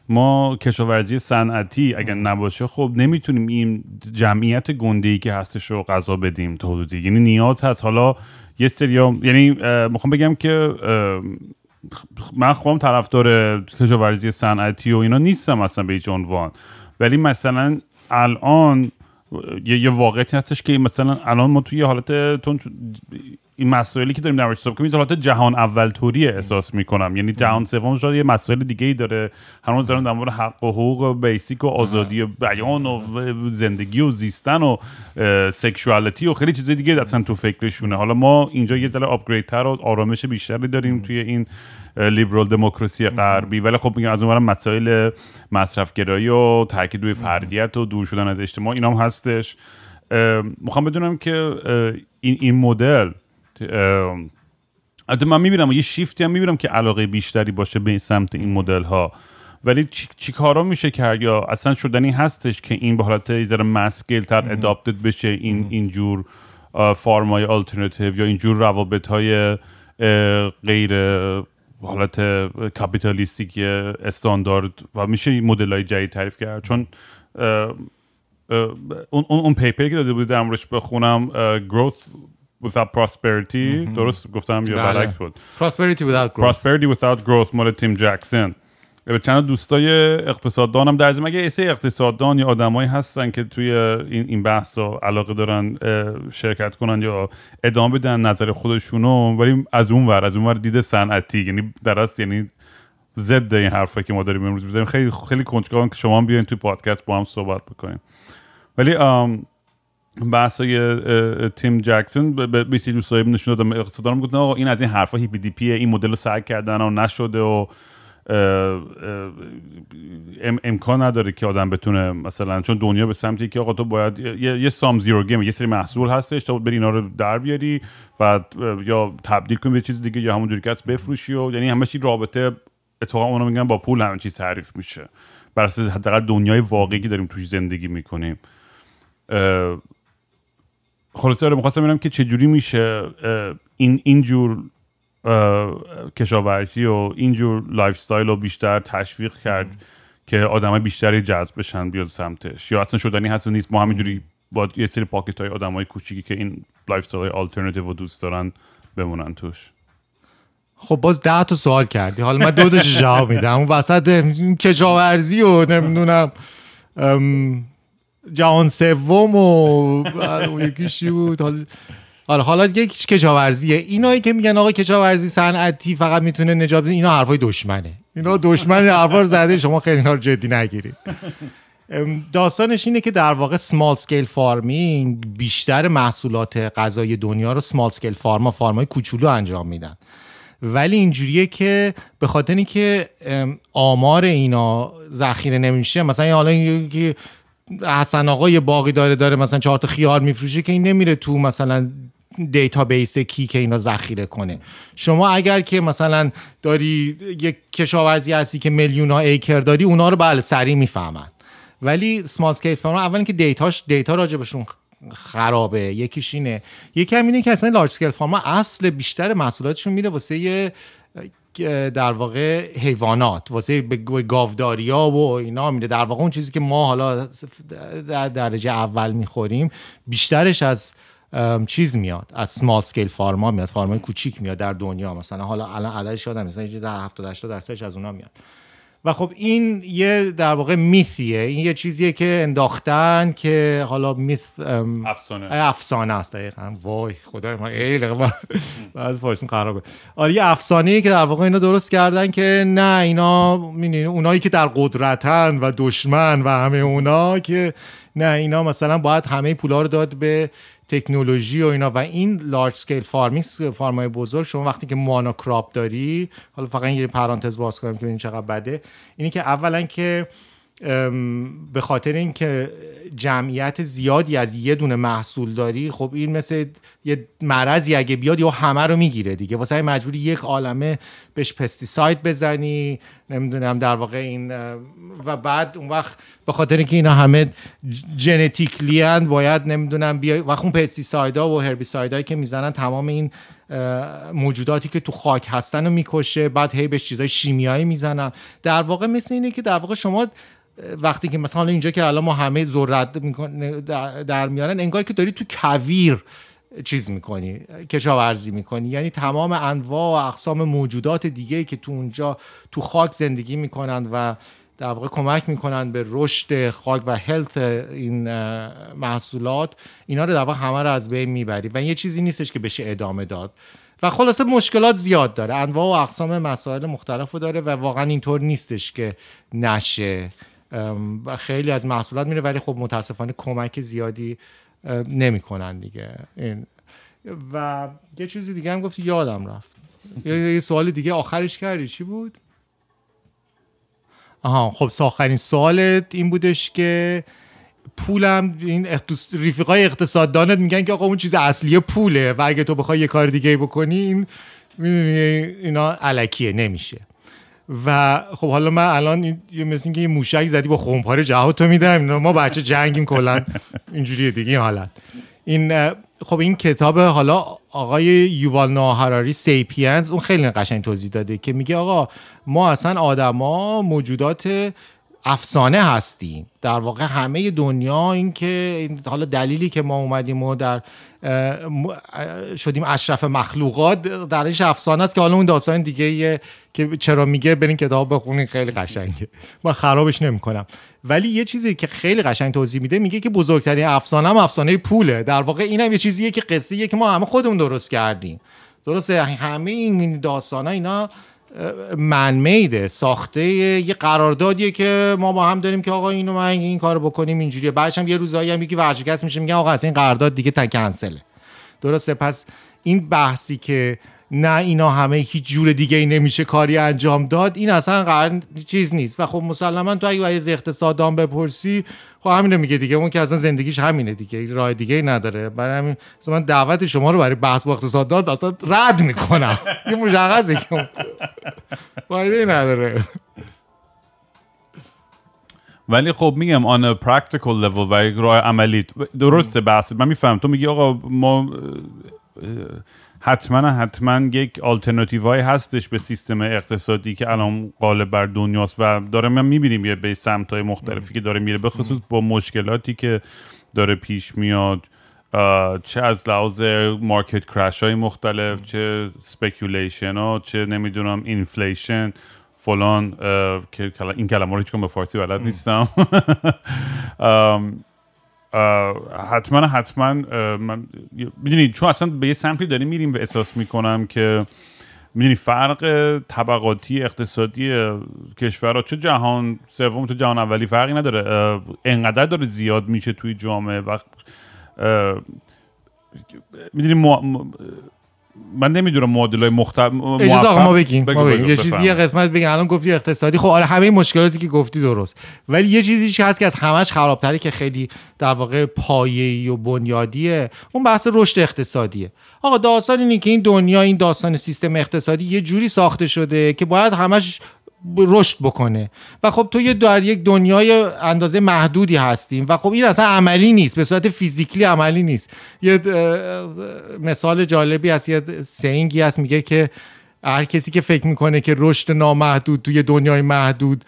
ما کشاورزی صنعتی اگر نباشه خب نمیتونیم این جمعیت گنده‌ای که هستش رو غذا بدیم تا حدودی. یعنی نیاز هست. حالا یه سریا، یعنی میخوام بگم که من خودم طرفدار کشاورزی صنعتی و اینا نیستم اصلا به هیچ عنوان، ولی مثلا الان یه واقعیتی هستش که مثلا الان ما توی حالت این مسائلی که داریم در موردش صحبت می‌کنیم حالت جهان اول طوری احساس میکنم. یعنی جهان سوم شاید یه مسائل دیگه‌ای داره، هنوز دارن در مورد حق و حقوق بیسیک و آزادی و بیان و زندگی و زیستن و سکشوالیتی و خیلی چیزای دیگه اصلا تو فکرشونه. حالا ما اینجا یه ذره آپگریدتر و آرامش بیشتری داریم توی این لیبرال دموکراسی غربی، ولی خب میگم از اونورم مسائل مصرفگرایی و تاکید روی فردیت و دور شدن از اجتماع اینام هستش. میخوام بدونم که این مدل من میبینم یه شیفتی هم میبینم که علاقه بیشتری باشه به سمت این مدل ها، ولی چی کارا میشه کرد یا اصلا شدنی هستش که این به حالت یه ذره مسکیل تر اداپتد بشه اینجور فارمای آلترناتیو یا اینجور روابط های غیر حالت کاپیتالیستیک استاندارد و میشه مدل های جدید تعریف کرد؟ چون اون پیپری که داده بود در موردش بخونم growth without prosperity، درست گفتم یا برعکس بود؟ prosperity without growth مال تیم جکسون. چند دوستای اقتصاددان هم در ضمن اگه ایسه اقتصاددان یا آدمایی هستن که توی این بحث رو علاقه دارن شرکت کنن یا ادامه بدن نظر خودشونو، ولی از اون ور دید صنعتی، یعنی درست یعنی ضد این حرفایی که ما داریم امروز می‌زنیم. خیلی کنجکاوم که شما هم بیاین توی پادکست با هم صحبت بکنیم. ولی بحثای تیم جکسون به بیسی دوستایی نشون دادم اقتصاددانم گفتن آقا این از این حرفا هیپی دیپیه، این مدل رو سعی کردن و نشده و امکان نداره که آدم بتونه مثلا، چون دنیا به سمتی که آقا تو باید یه سام زیرو گیم، یه سری محصول هستش تا بری اینا رو در بیاری و یا تبدیل کنی به چیز دیگه یا همونجوری که هست بفروشی و یعنی همه چی رابطه اتفاقا اونا میگن با پول همه چیز تعریف میشه بر اساس حداقل دنیای واقعی که داریم توش زندگی میکنیم. خلاصه رو می‌خواستم ببینم که چجوری میشه اینجور کشاورزی و اینجور لایف استایل رو بیشتر تشویق کرد که آدمای بیشتری جذب بشن بیاد سمتش، یا اصلا شدنی هست و نیست ما همینجوری با یه سری پاکت های آدمای کوچیکی که این لایف استایل آلترناتیو رو دوست دارن بمونن توش. خب باز 10 تا سوال کردی، حالا من 2 تاش جواب میدم. اون وسط کشاورزی و نمیدونم جهان سوم و یکیشی بود، حالا یک کشاورزیه. اینایی که میگن آقا کشاورزی صنعتی فقط میتونه نجات بده، اینا حرفای دشمنه، اینا دشمن حرفا رو زده، شما خیلی اینا رو جدی نگیرید. داستانش اینه که در واقع سمال اسکیل فارمینگ بیشتر محصولات غذایی دنیا رو سمال اسکیل فارمای کوچولو انجام میدن، ولی اینجوریه که به خاطر اینکه آمار اینا ذخیره نمیشه، مثلا حالا که حسن آقا یه باقی داره مثلا 4 تا خیار میفروشه که این نمیره تو مثلا دیتابیس کی که اینا ذخیره کنه. شما اگر که مثلا داری یک کشاورزی هستی که میلیون ها ایکر داری، اونا رو بله سریع میفهمن، ولی سمال اسکیل فارم اولا که دیتا راجبشون خرابه، یکیش اینه، یکی هم اینه که اصلا لارج اسکیل فارم اصل بیشتر محصولاتشون میره واسه در واقع حیوانات، واسه گاوداریا و اینا میره. در واقع اون چیزی که ما حالا در درجه اول میخوریم بیشترش از چیز میاد، از سمال اسکیل فارما میاد، فارمای کوچیک میاد در دنیا. مثلا حالا الان عددش یادم نیست، مثلا 70-80% از اونها میاد. و خب این یه در واقع میثیه، این یه چیزیه که انداختن که حالا میث افسانه است دقیقاً. وای خدای من بعد فارسیم خرابه. آره یه افسانه‌ای که در واقع اینا درست کردن که نه اینا می‌بینین اونایی که در قدرتن و دشمن و همه اونا که نه اینا مثلا باید همه پولا رو داد به تکنولوژی و اینا. و این لارج اسکیل فارمینگ، فارمای بزرگ، شما وقتی که مونوکراپ داری، حالا فقط یه پرانتز باز کنم که ببینید چقدر بده، اینی که اولا که به خاطر اینکه جمعیت زیادی از یه دونه محصول داری، خب این مثل یه مرضی اگه بیاد یا همه رو میگیره دیگه، واسه مجبوری یک عالمه بهش پستیساید بزنی، نمیدونم در واقع این و بعد اون وقت به خاطر اینکه اینا همه ژنتیکلی اند باید نمیدونم بیای وقت اون پستیسایدها و هربیسایدهایی که میزنن تمام این موجوداتی که تو خاک هستن رو میکشه، بعد هی بهش چیزای شیمیایی میزنن. در واقع مثل اینه که در واقع شما وقتی که مثلا اینجا که الان ما همه ذرت در میارن، انگار که داری تو کویر چیز میکنی، کشاورزی میکنی. یعنی تمام انواع و اقسام موجودات دیگه که تو اونجا تو خاک زندگی میکنن و در واقع کمک میکنن به رشد خاک و هلت این محصولات، اینا رو در واقع همه رو از بین میبری و یه چیزی نیستش که بشه ادامه داد. و خلاصه مشکلات زیاد داره، انواع و اقسام مسائل مختلفو داره و واقعا اینطور نیستش که نشه. خیلی از محصولات میره ولی خب متاسفانه کمک زیادی نمیکنن دیگه. و یه چیزی دیگه هم گفتی یادم رفت. یه سوال دیگه آخرش کردی چی بود؟ خب آخرین سوالت این بودش که پولم، این رفیقای اقتصاددانت میگن که آقا اون چیز اصلیه پوله و اگه تو بخوای یه کار دیگه بکنی این میدونی اینا الکیه، نمیشه. و خب حالا من الان مثل اینکه یه موشک زدی با خمپاره جهات تو میدم، ما بچه جنگیم کلا اینجوریه دیگه این حالت. خب این کتاب حالا آقای یووال نوآ هراری سیپینز اون خیلی قشنگ توضیح داده که میگه آقا ما اصلا آدما موجودات افسانه هستیم. در واقع همه دنیا این که حالا دلیلی که ما اومدیم و در شدیم اشرف مخلوقات درش افسانه است که حالا اون داستان دیگه که چرا میگه برین کتاب بخونین، خیلی قشنگه، من خرابش نمیکنم. ولی یه چیزی که خیلی قشنگ توضیح میده، میگه که بزرگترین افسانه هم افسانه پوله. در واقع اینم یه چیزیه که قصه‌ایه که ما همه خودمون درست کردیم. درسته، همه این داستانا اینا من میده، ساخته یه قراردادیه که ما با هم داریم که آقا اینو من این کارو بکنیم اینجوریه. بعدش هم یه روزایی هم یکی ورشکست میشه میگه آقا اصلا این قرارداد دیگه کنسله. درسته، پس این بحثی که نه اینا همه هیچ جور دیگه ای نمیشه کاری انجام داد، این اصلا قرار چیز نیست. و خب مسلما تو اگه از اقتصاددان بپرسی، خب همینو میگه دیگه، اون که اصلا زندگیش همینه دیگه، راه دیگه ای نداره. برای همین من دعوت شما رو برای بحث با اقتصاددان اصلا رد میکنم. یه مشخصه که فایده نداره. ولی خب میگم on a practical level و یک راه عملی درسته بحث. من میفهم تو میگی آقا ما حتما یک آلترناتیو های هستش به سیستم اقتصادی که الان غالب بر دنیاست و داره من میبینیم یه به سمت های مختلفی که داره میره، به خصوص با مشکلاتی که داره پیش میاد، چه از لحاظ مارکت کرش های مختلف، چه سپیکولیشن ها، چه نمیدونم اینفلیشن فلان، که این کلمه رو هیچ کنم به فارسی بلد نیستم. حتما میدونید چون اصلا به یه سمتی داریم میریم و احساس میکنم که میدونی فرق طبقاتی اقتصادی کشورها چه جهان سوم چه جهان اولی فرقی نداره، انقدر داره زیاد میشه توی جامعه و میدونی من نمیدونم معادلای مختلف اجازه آقا ما بگیم یه چیزی یه قسمت بگم. الان گفتی اقتصادی، خب آره همه مشکلاتی که گفتی درست، ولی یه چیزی که هست که از همش خرابتره که خیلی در واقع پایه‌ای و بنیادیه، اون بحث رشد اقتصادیه. آقا داستان اینه که این دنیا، این داستان سیستم اقتصادی یه جوری ساخته شده که باید همش رشد بکنه و خب تو در یک دنیای اندازه محدودی هستیم و خب این اصلا عملی نیست، به صورت فیزیکلی عملی نیست. یه مثال جالبی هست، یه سینگی هست میگه که هر کسی که فکر میکنه که رشد نامحدود توی دنیای محدود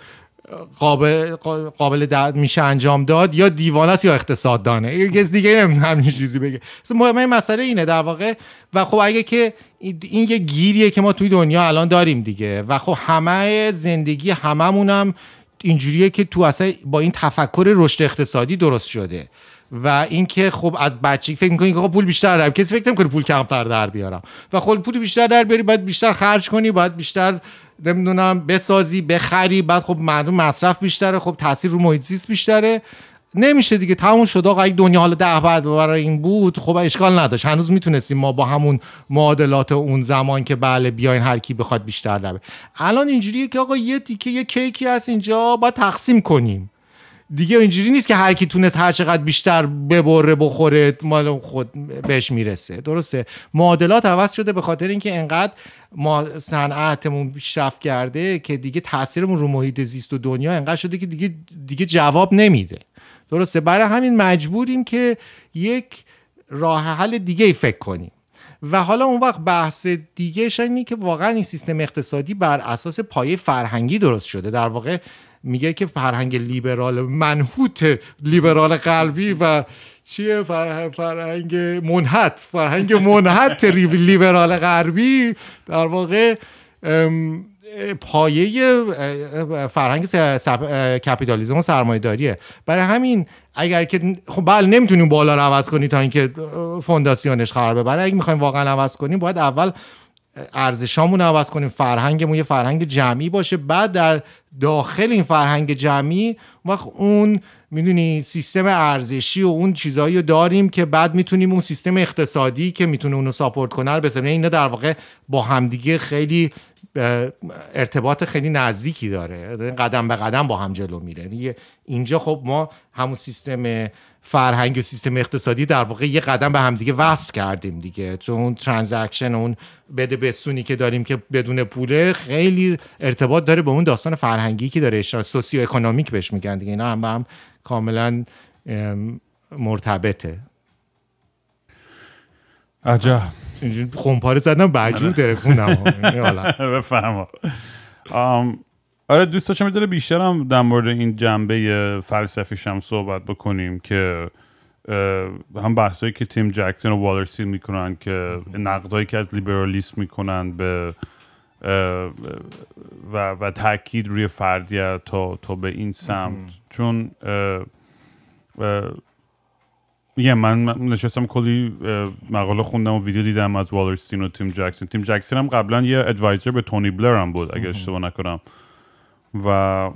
قابل میشه انجام داد، یا دیوانه است یا اقتصاددانه. یه کس دیگه نمیدونه همین چیزی بگه. مهمه مسئله اینه در واقع. و خب اگه که این یه گیریه که ما توی دنیا الان داریم دیگه و خب همه زندگی هممونم اینجوریه که تو اصلا با این تفکر رشد اقتصادی درست شده و اینکه خب از بچگی فکر می‌کنی که خب پول بیشتر در، کسی فکر نمی‌کنه پول کمتر در بیارم و خب پول بیشتر در بیاری باید بیشتر خرج کنی، باید بیشتر نمیدونم بسازی، بخری، بعد خب مردم مصرف بیشتره، خب تاثیر رو محیط زیست بیشتره. نمیشه دیگه، تموم شد. آقا اگه دنیا حالا 10 بعد برای این بود خب اشکال نداشت، هنوز میتونستیم ما با همون معادلات اون زمان که بله بیاین هر کی بخواد بیشتر در. الان اینجوریه که آقا یه تیکه یه کیکی هست اینجا باید تقسیم کنیم دیگه. اینجوری نیست که هر کی تونست هر چقدر بیشتر ببره بخوره مال خود بهش میرسه. درسته، معادلات عوض شده به خاطر اینکه انقدر ما صنعتمون پیشرفت کرده که دیگه تاثیرمون رو محیط زیست و دنیا انقدر شده که دیگه جواب نمیده. درسته، برای همین مجبوریم که یک راه حل دیگه ای فکر کنیم و حالا اون وقت بحث دیگهش اینه که واقعا این سیستم اقتصادی بر اساس پایه فرهنگی درست شده. در واقع میگه که فرهنگ لیبرال منحوت لیبرال غربی و چیه فرهنگ منحت لیبرال غربی در واقع پایه فرهنگ کپیتالیسم و سرمایه‌داریه. برای همین اگر که خب بله نمیتونیم بالا رو عوض کنی تا اینکه فونداسیونش خرابه، برای اگه میخوایم واقعا عوض کنیم باید اول ارزشامون عوض کنیم، فرهنگمون یه فرهنگ جمعی باشه، بعد در داخل این فرهنگ جمعی وقت اون میدونی سیستم ارزشی و اون چیزایی رو داریم که بعد میتونیم اون سیستم اقتصادی که میتونه اونو ساپورت کنه رو بسازیم. اینا در واقع با همدیگه خیلی ارتباط خیلی نزدیکی داره، قدم به قدم با هم جلو میره. اینجا خب ما همون سیستم فرهنگ و سیستم اقتصادی در واقع یه قدم به هم دیگه وصل کردیم دیگه، چون اون ترانزکشن اون بده بسونی که داریم که بدون پوله خیلی ارتباط داره به اون داستان فرهنگی که داره، سوسیو اکونومیک بهش میگن دیگه. اینا هم به هم کاملا مرتبطه. عجب اینجوری خمپاره زدم بجور درکوندم. بفهم. آره دوست داشتم میذاره بیشترم در مورد این جنبه فلسفیش هم صحبت بکنیم که هم بحثایی که تیم جکسون و والرسی میکنن که نقدایی که از لیبرالیسم میکنن به و تاکید روی فردیت تا به این سمت. چون من نشستم کلی مقاله خوندم و ویدیو دیدم از والرستین و تیم جکسون. تیم جکسون هم قبلا یه ادوایزر به تونی بلر هم بود اگه اشتباه نکنم و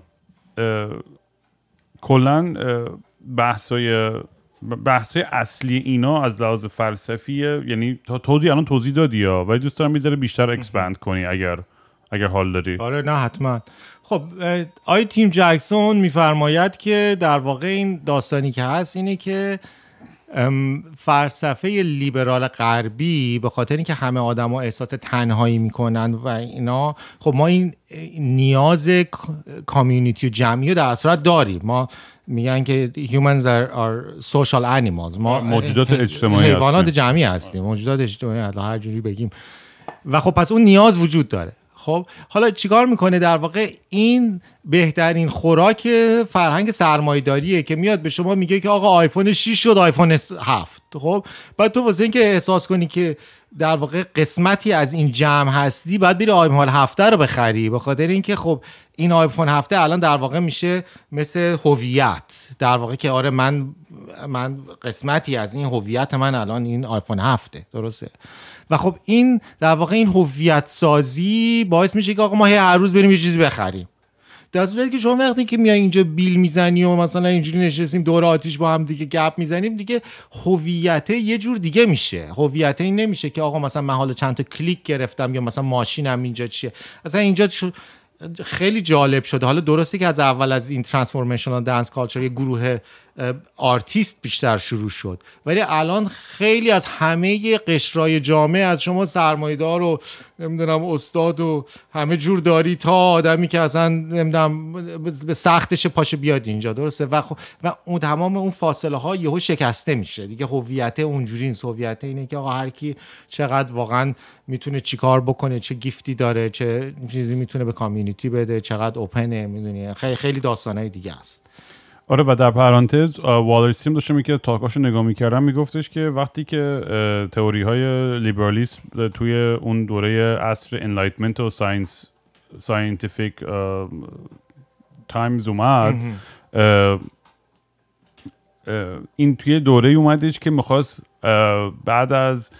کلا بحثای اصلی اینا از لحاظ فلسفیه، یعنی الان توضیح دادی ها، ولی دوست دارم میذاره بیشتر اکسپند کنی اگر حال داری. آره نه حتما. خب آی تیم جکسون میفرماید که در واقع این داستانی که هست اینه که فلسفه لیبرال غربی به خاطر اینکه همه آدما احساس تنهایی میکنن و اینا، خب ما این نیاز کامیونیتی و جمعی رو در صورت داریم. ما میگن که humans are social animals، ما موجودات اجتماعی حیوانات جمعی هستیم، موجودات اجتماعی هر جوری بگیم. و خب پس اون نیاز وجود داره. خب حالا چیکار میکنه؟ در واقع این بهترین خوراک فرهنگ سرمایه‌داریه که میاد به شما میگه که آقا آیفون 6 شد آیفون 7. خب بعد تو واسه اینکه احساس کنی که در واقع قسمتی از این جمع هستی بعد بری آیفون 7 رو بخری، به خاطر اینکه خب این آیفون 7 الان در واقع میشه مثل هویت، در واقع که آره من قسمتی از این هویت من الان این آیفون 7 درسته. و خب این در واقع این هویت سازی باعث میشه که آقا ما هر روز بریم یه چیزی بخریم، در صورتی که شما وقتی که میای اینجا بیل میزنی و مثلا اینجوری نشستیم دور آتیش با هم دیگه گپ میزنیم دیگه، هویت یه جور دیگه میشه. هویت این نمیشه که آقا مثلا من حالا چند تا کلیک گرفتم یا مثلا ماشینم اینجا چیه. اصلا اینجا خیلی جالب شده. حالا درسته که از اول از این ترانسفورمیشنال دنس کالچر یه گروه آرتیست بیشتر شروع شد، ولی الان خیلی از همه قشرهای جامعه، از شما سرمایه‌دار و نمیدونم استاد و همه جور داری تا آدمی که اصلا نمیدونم به سختش پاشه بیاد اینجا، درسته. و اون تمام اون فاصله ها یهو شکسته میشه دیگه. هویت اونجوری نیست. هویت اینه که آقا هر کی چقدر واقعا میتونه چیکار بکنه، چه گیفتی داره، چه چیزی میتونه به کامیونیتی بده، چقدر اوپنه، میدونی خیلی داستانای دیگه است. آره و در پرانتز والرسی هم داشتم که تاکاشو نگاه میکردم میگفتش که وقتی که تئوری های لیبرالیسم توی اون دوره عصر انلایتمنت و ساینتیفیک تایمز اومد، این توی دوره اومدش که میخواست بعد از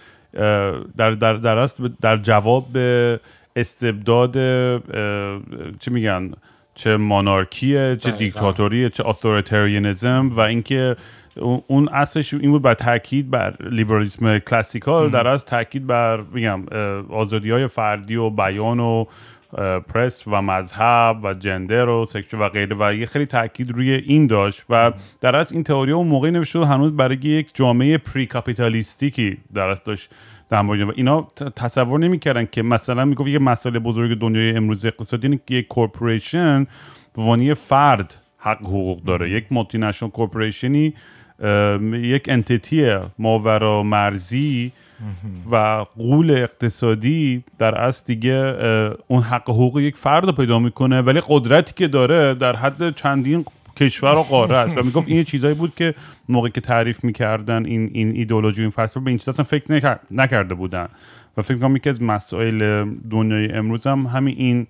در جواب به استبداد چه میگن، چه مونارکیه، چه دیکتاتوریه، چه اتوریتریانیسم، و اینکه اون اصلش این بود بر تاکید بر لیبرالیسم کلاسیکال، در از تاکید بر میگم آزادی‌های فردی و بیان و پرس و مذهب و جندر و سکشن و غیره، و یه خیلی تاکید روی این داشت. و در از این تئوری اون موقعی نوشته بود هنوز برای یک جامعه پری کاپیتالیستیکی در از داشت در مورد، و اینا تصور نمی‌کردن که مثلا میگفت یه مسئله بزرگ دنیای امروز اقتصادی اینه که یک کورپوریشن وانی فرد حق حقوق داره. یک مالتی نشنال کورپوریشنی یک انتیتی ماورا مرزی و غول اقتصادی در اصل دیگه اون حق حقوق یک فرد رو پیدا میکنه، ولی قدرتی که داره در حد چندین کشور و قاره است. و میگفت این چیزایی بود که موقعی که تعریف میکردن این ایدئولوژی، این فلسفه، به این چیزا اصلا فکر نکرده بودن. و فکر میکنم یکی از مسائل دنیای امروز هم همین این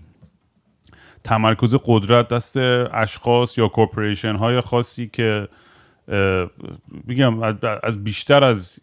تمرکز قدرت دست اشخاص یا کورپوریشن های خاصی که میگم از بیشتر از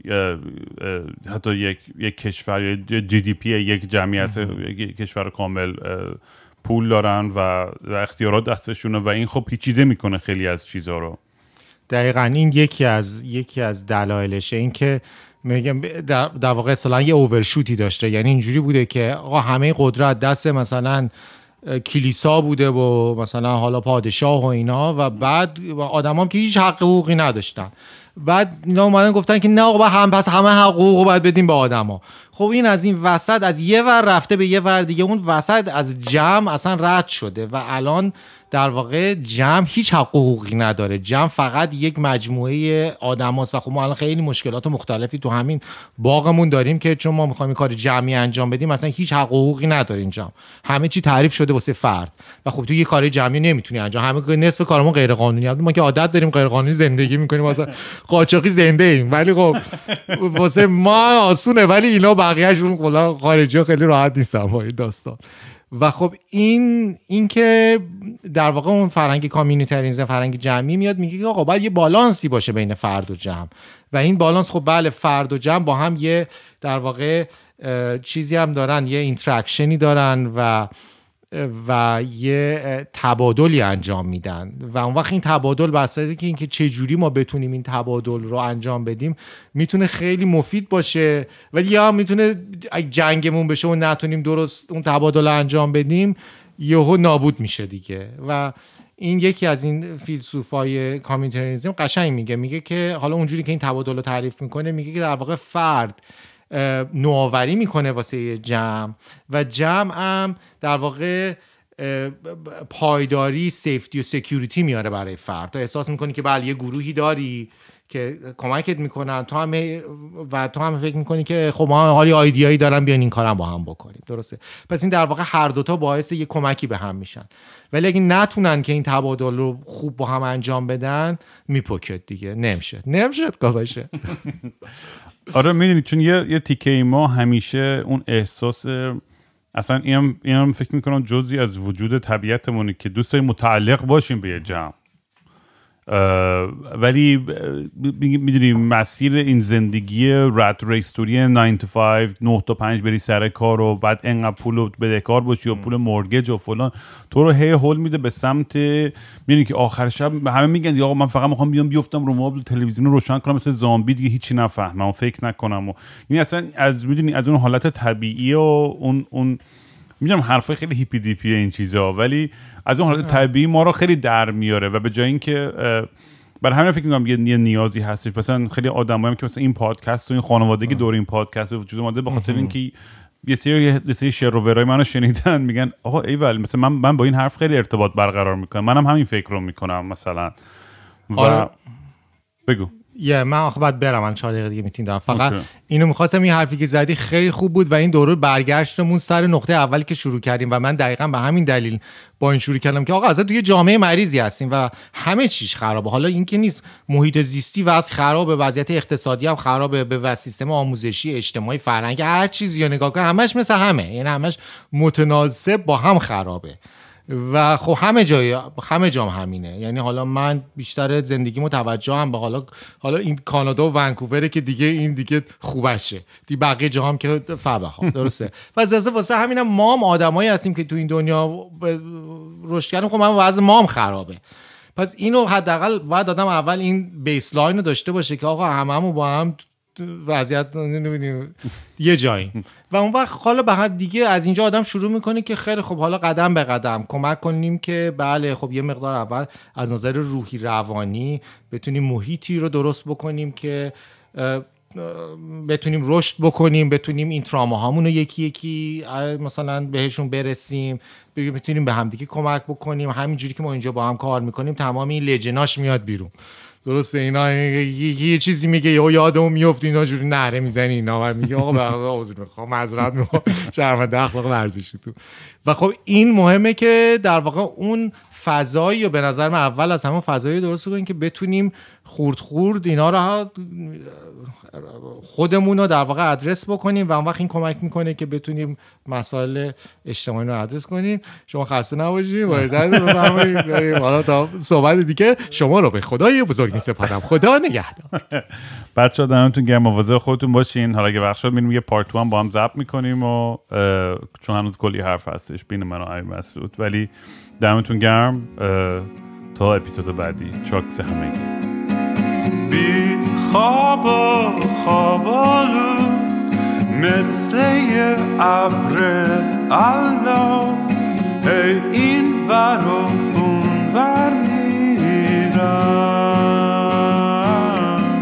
حتی یک کشور یا جی دی پی یک جمعیت یک کشور کامل پول دارن و اختیارات دستشونه و این خب پیچیده میکنه خیلی از چیزها رو. دقیقاً این یکی از دلایلشه، این که میگم در واقع اصلا یه اوورشوتی داشته. یعنی اینجوری بوده که آقا همه قدرت دست مثلا کلیسا بوده و مثلا حالا پادشاه و اینا، و بعد آدمام که هیچ حق حقوقی نداشتن، بعد اینا اومدن گفتن که نه آقا پس همه حقوقو باید بدیم به آدما. خب این از این وسط از یه ور رفته به یه ور دیگه، اون وسط از جمع اصلا رد شده و الان در واقع جمع هیچ حق حقوقی نداره. جمع فقط یک مجموعه آدماست و خب ما الان خیلی مشکلات مختلفی تو همین باغمون داریم که چون ما میخوایم کار جمعی انجام بدیم مثلا هیچ حق حقوقی نداره این جمع. همه چی تعریف شده واسه فرد و خب تو یه کار جمعی نمیتونی انجام. همه نصف کارمون غیر قانونیه. ما که عادت داریم غیر قانونی زندگی میکنیم، مثلا قاچاقی زنده ایم، ولی خب واسه ما آسونه، ولی اینا بقیه‌شون کلا خارجی‌ها خیلی راحت نیستن با این داستان. و خب این که در واقع اون فرهنگ کامیونیتاریسم، فرهنگ جمعی میاد میگه که آقا باید یه بالانسی باشه بین فرد و جمع و این بالانس خب بله فرد و جمع با هم یه در واقع چیزی هم دارن، یه اینتراکشنی دارن و یه تبادلی انجام میدن و اون وقت این تبادل بسته که اینکه چه جوری ما بتونیم این تبادل رو انجام بدیم میتونه خیلی مفید باشه، ولی یا میتونه جنگمون بشه و نتونیم درست اون تبادل رو انجام بدیم یهو نابود میشه دیگه. و این یکی از این فیلسوفای کامیونیتاریسم قشنگ میگه که حالا اونجوری که این تبادل رو تعریف میکنه میگه که در واقع فرد نوآوری میکنه واسه جمع و جمع هم در واقع پایداری، سیفتی و سکیوریتی میاره برای فرد. تو احساس میکنی که بله یه گروهی داری که کمکت میکنن، تو هم فکر میکنی که خب ما حالی آیدیایی دارن بیان این کارم با هم بکنیم. درسته؟ پس این در واقع هر دوتا باعث یه کمکی به هم میشن، ولی اگه نتونن که این تبادل رو خوب با هم انجام بدن میپکت دیگه، نمیشه کافشه. آره میدونی چون یه تیکه ما همیشه اون احساس اصلا اینم فکر میکنم جزئی از وجود طبیعتمونه که دوست داریم متعلق باشیم به یه جمع، ولی میدونی مسیر این زندگی رات ریستوری 9 to 5 9 تا 5 بری سر کار و بعد انقدر پول بدهکار باشی و پول مورگج و فلان تو رو هی هول میده به سمت میدونی که آخر شب همه میگن آقا من فقط میخوام بیفتم رو مبل تلویزیون رو روشن کنم مثل زامبی دیگه هیچی نفهمم و فکر نکنم و یعنی اصلا از اون حالت طبیعی و اون میدونم حرفای خیلی هیپی دیپی این چیزا، ولی از اون حالت طبیعی ما رو خیلی در میاره و به جای اینکه برای همین فکر می‌کنم یه نیازی هستش. مثلا خیلی آدمایی که مثلا این پادکست و این خانوادگی دور این پادکست وجود اومده به خاطر اینکه یه سری شعر و ورای منو شنیدن میگن آقا ایول مثلا من با این حرف خیلی ارتباط برقرار میکنم، منم همین فکر رو میکنم مثلا و بگو. من آخه باید برم، من 4 دقیقه دیگه میتینگ دارم. فقط اینو می‌خواستم، این حرفی که زدی خیلی خوب بود و این دوره برگشتمون سر نقطه اولی که شروع کردیم و من دقیقاً به همین دلیل با این شروع کردم که آقا اصلا توی جامعه مریضی هستیم و همه چیز خرابه. حالا این که نیست محیط زیستی وضع خرابه، وضعیت اقتصادی هم خرابه، به سیستم آموزشی، اجتماعی، فرهنگی، هر چیزی رو نگاه کن همش مثل همه، یعنی همش متناسب با هم خرابه و خب همه جام همینه. یعنی حالا من بیشتر زندگیمو توجهم به حالا این کانادا و ونکووره که این دیگه خوبشه، بقیه جا هم که فبخوام. درسته؟ پس واسه همینم ما هم آدمایی هستیم که تو این دنیا رشد کردیم، خب من وضع ما هم خرابه. پس اینو حداقل باید آدم اول این بیسلاین رو داشته باشه که آقا هممون با هم وضعیت نمی‌بینیم یه جایی و اون وقت حالا به هم دیگه از اینجا آدم شروع میکنه که خیلی خب حالا قدم به قدم کمک کنیم که بله خب یه مقدار اول از نظر روحی روانی بتونیم محیطی رو درست بکنیم که بتونیم رشد بکنیم، بتونیم این تراماهامون رو یکی یکی مثلا بهشون برسیم، بتونیم به هم دیگه کمک بکنیم. همینجوری که ما اینجا با هم کار میکنیم تمام این لجناش میاد بیرون. درسته اینا یه چیزی میگه یا یادم میفته اینا جوری نره میزنی اینا و میگه آقا بخدا عذر میخوام معذرت میخوام شرمنده اخلاق ورزشی تو. و خب این مهمه که در واقع اون فضایی و به نظر من اول از همون فضایی درست کنیم که بتونیم خورد اینا رو خودمون رو در واقع ادرس بکنیم و اون وقت این کمک میکنه که بتونیم مسائل اجتماعی رو ادرس کنیم. شما خسته نباشید با اجازه بفرمایید بریم حالا تا صحبت دیگه. شما رو به خدای بزرگ میسپارم. خدا نگهدار. بچه‌ها دمتون گرم، مواظب خودتون باشین. حالا اگه وقت شد میریم یه پارت 2 با هم ضبط میکنیم و چون هنوز کلی حرف هستش بین من و امیر مسعود، ولی دمتون گرم تا اپیزود بعدی. چاکس همگی. بی خواب و خوابالو مثل یه ابر الاف هی این ور و اون ور میرم،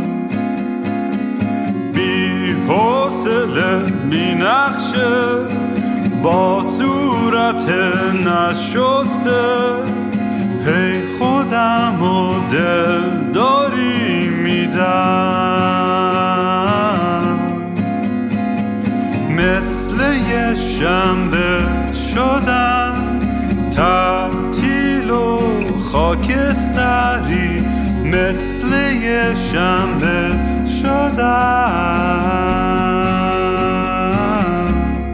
بی حوصله می نقشه با صورت نشسته هی خودم و دل داری میدم، مثل یه شنبه شدم تعطیل و خاکستری، مثل یه شنبه شدم.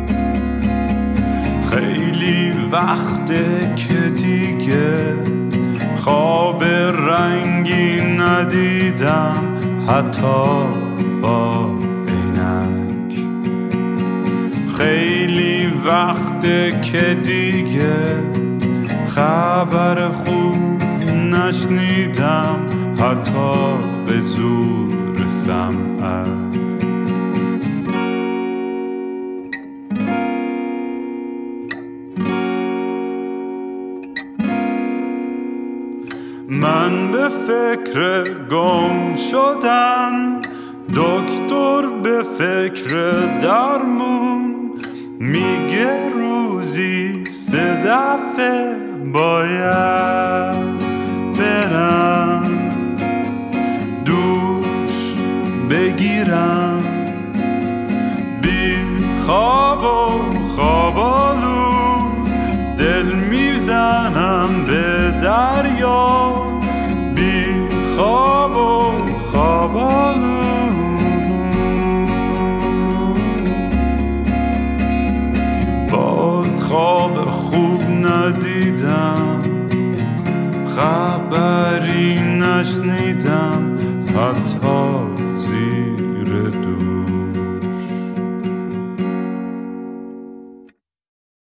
خیلی وقته که دیگه خواب رنگی ندیدم حتی با عینک، خیلی وقته که دیگه خبر خوب نشنیدم حتی به زور سمعک. من به فکر گم شدن، دکتر به فکر درمون، میگه روزی 3 دفعه باید برم دوش بگیرم، بی خواب و خوابالود دل میزنم به دریا، بی خواب و خوابالود باز خواب خوب ندیدم، خبری نشنیدم حتی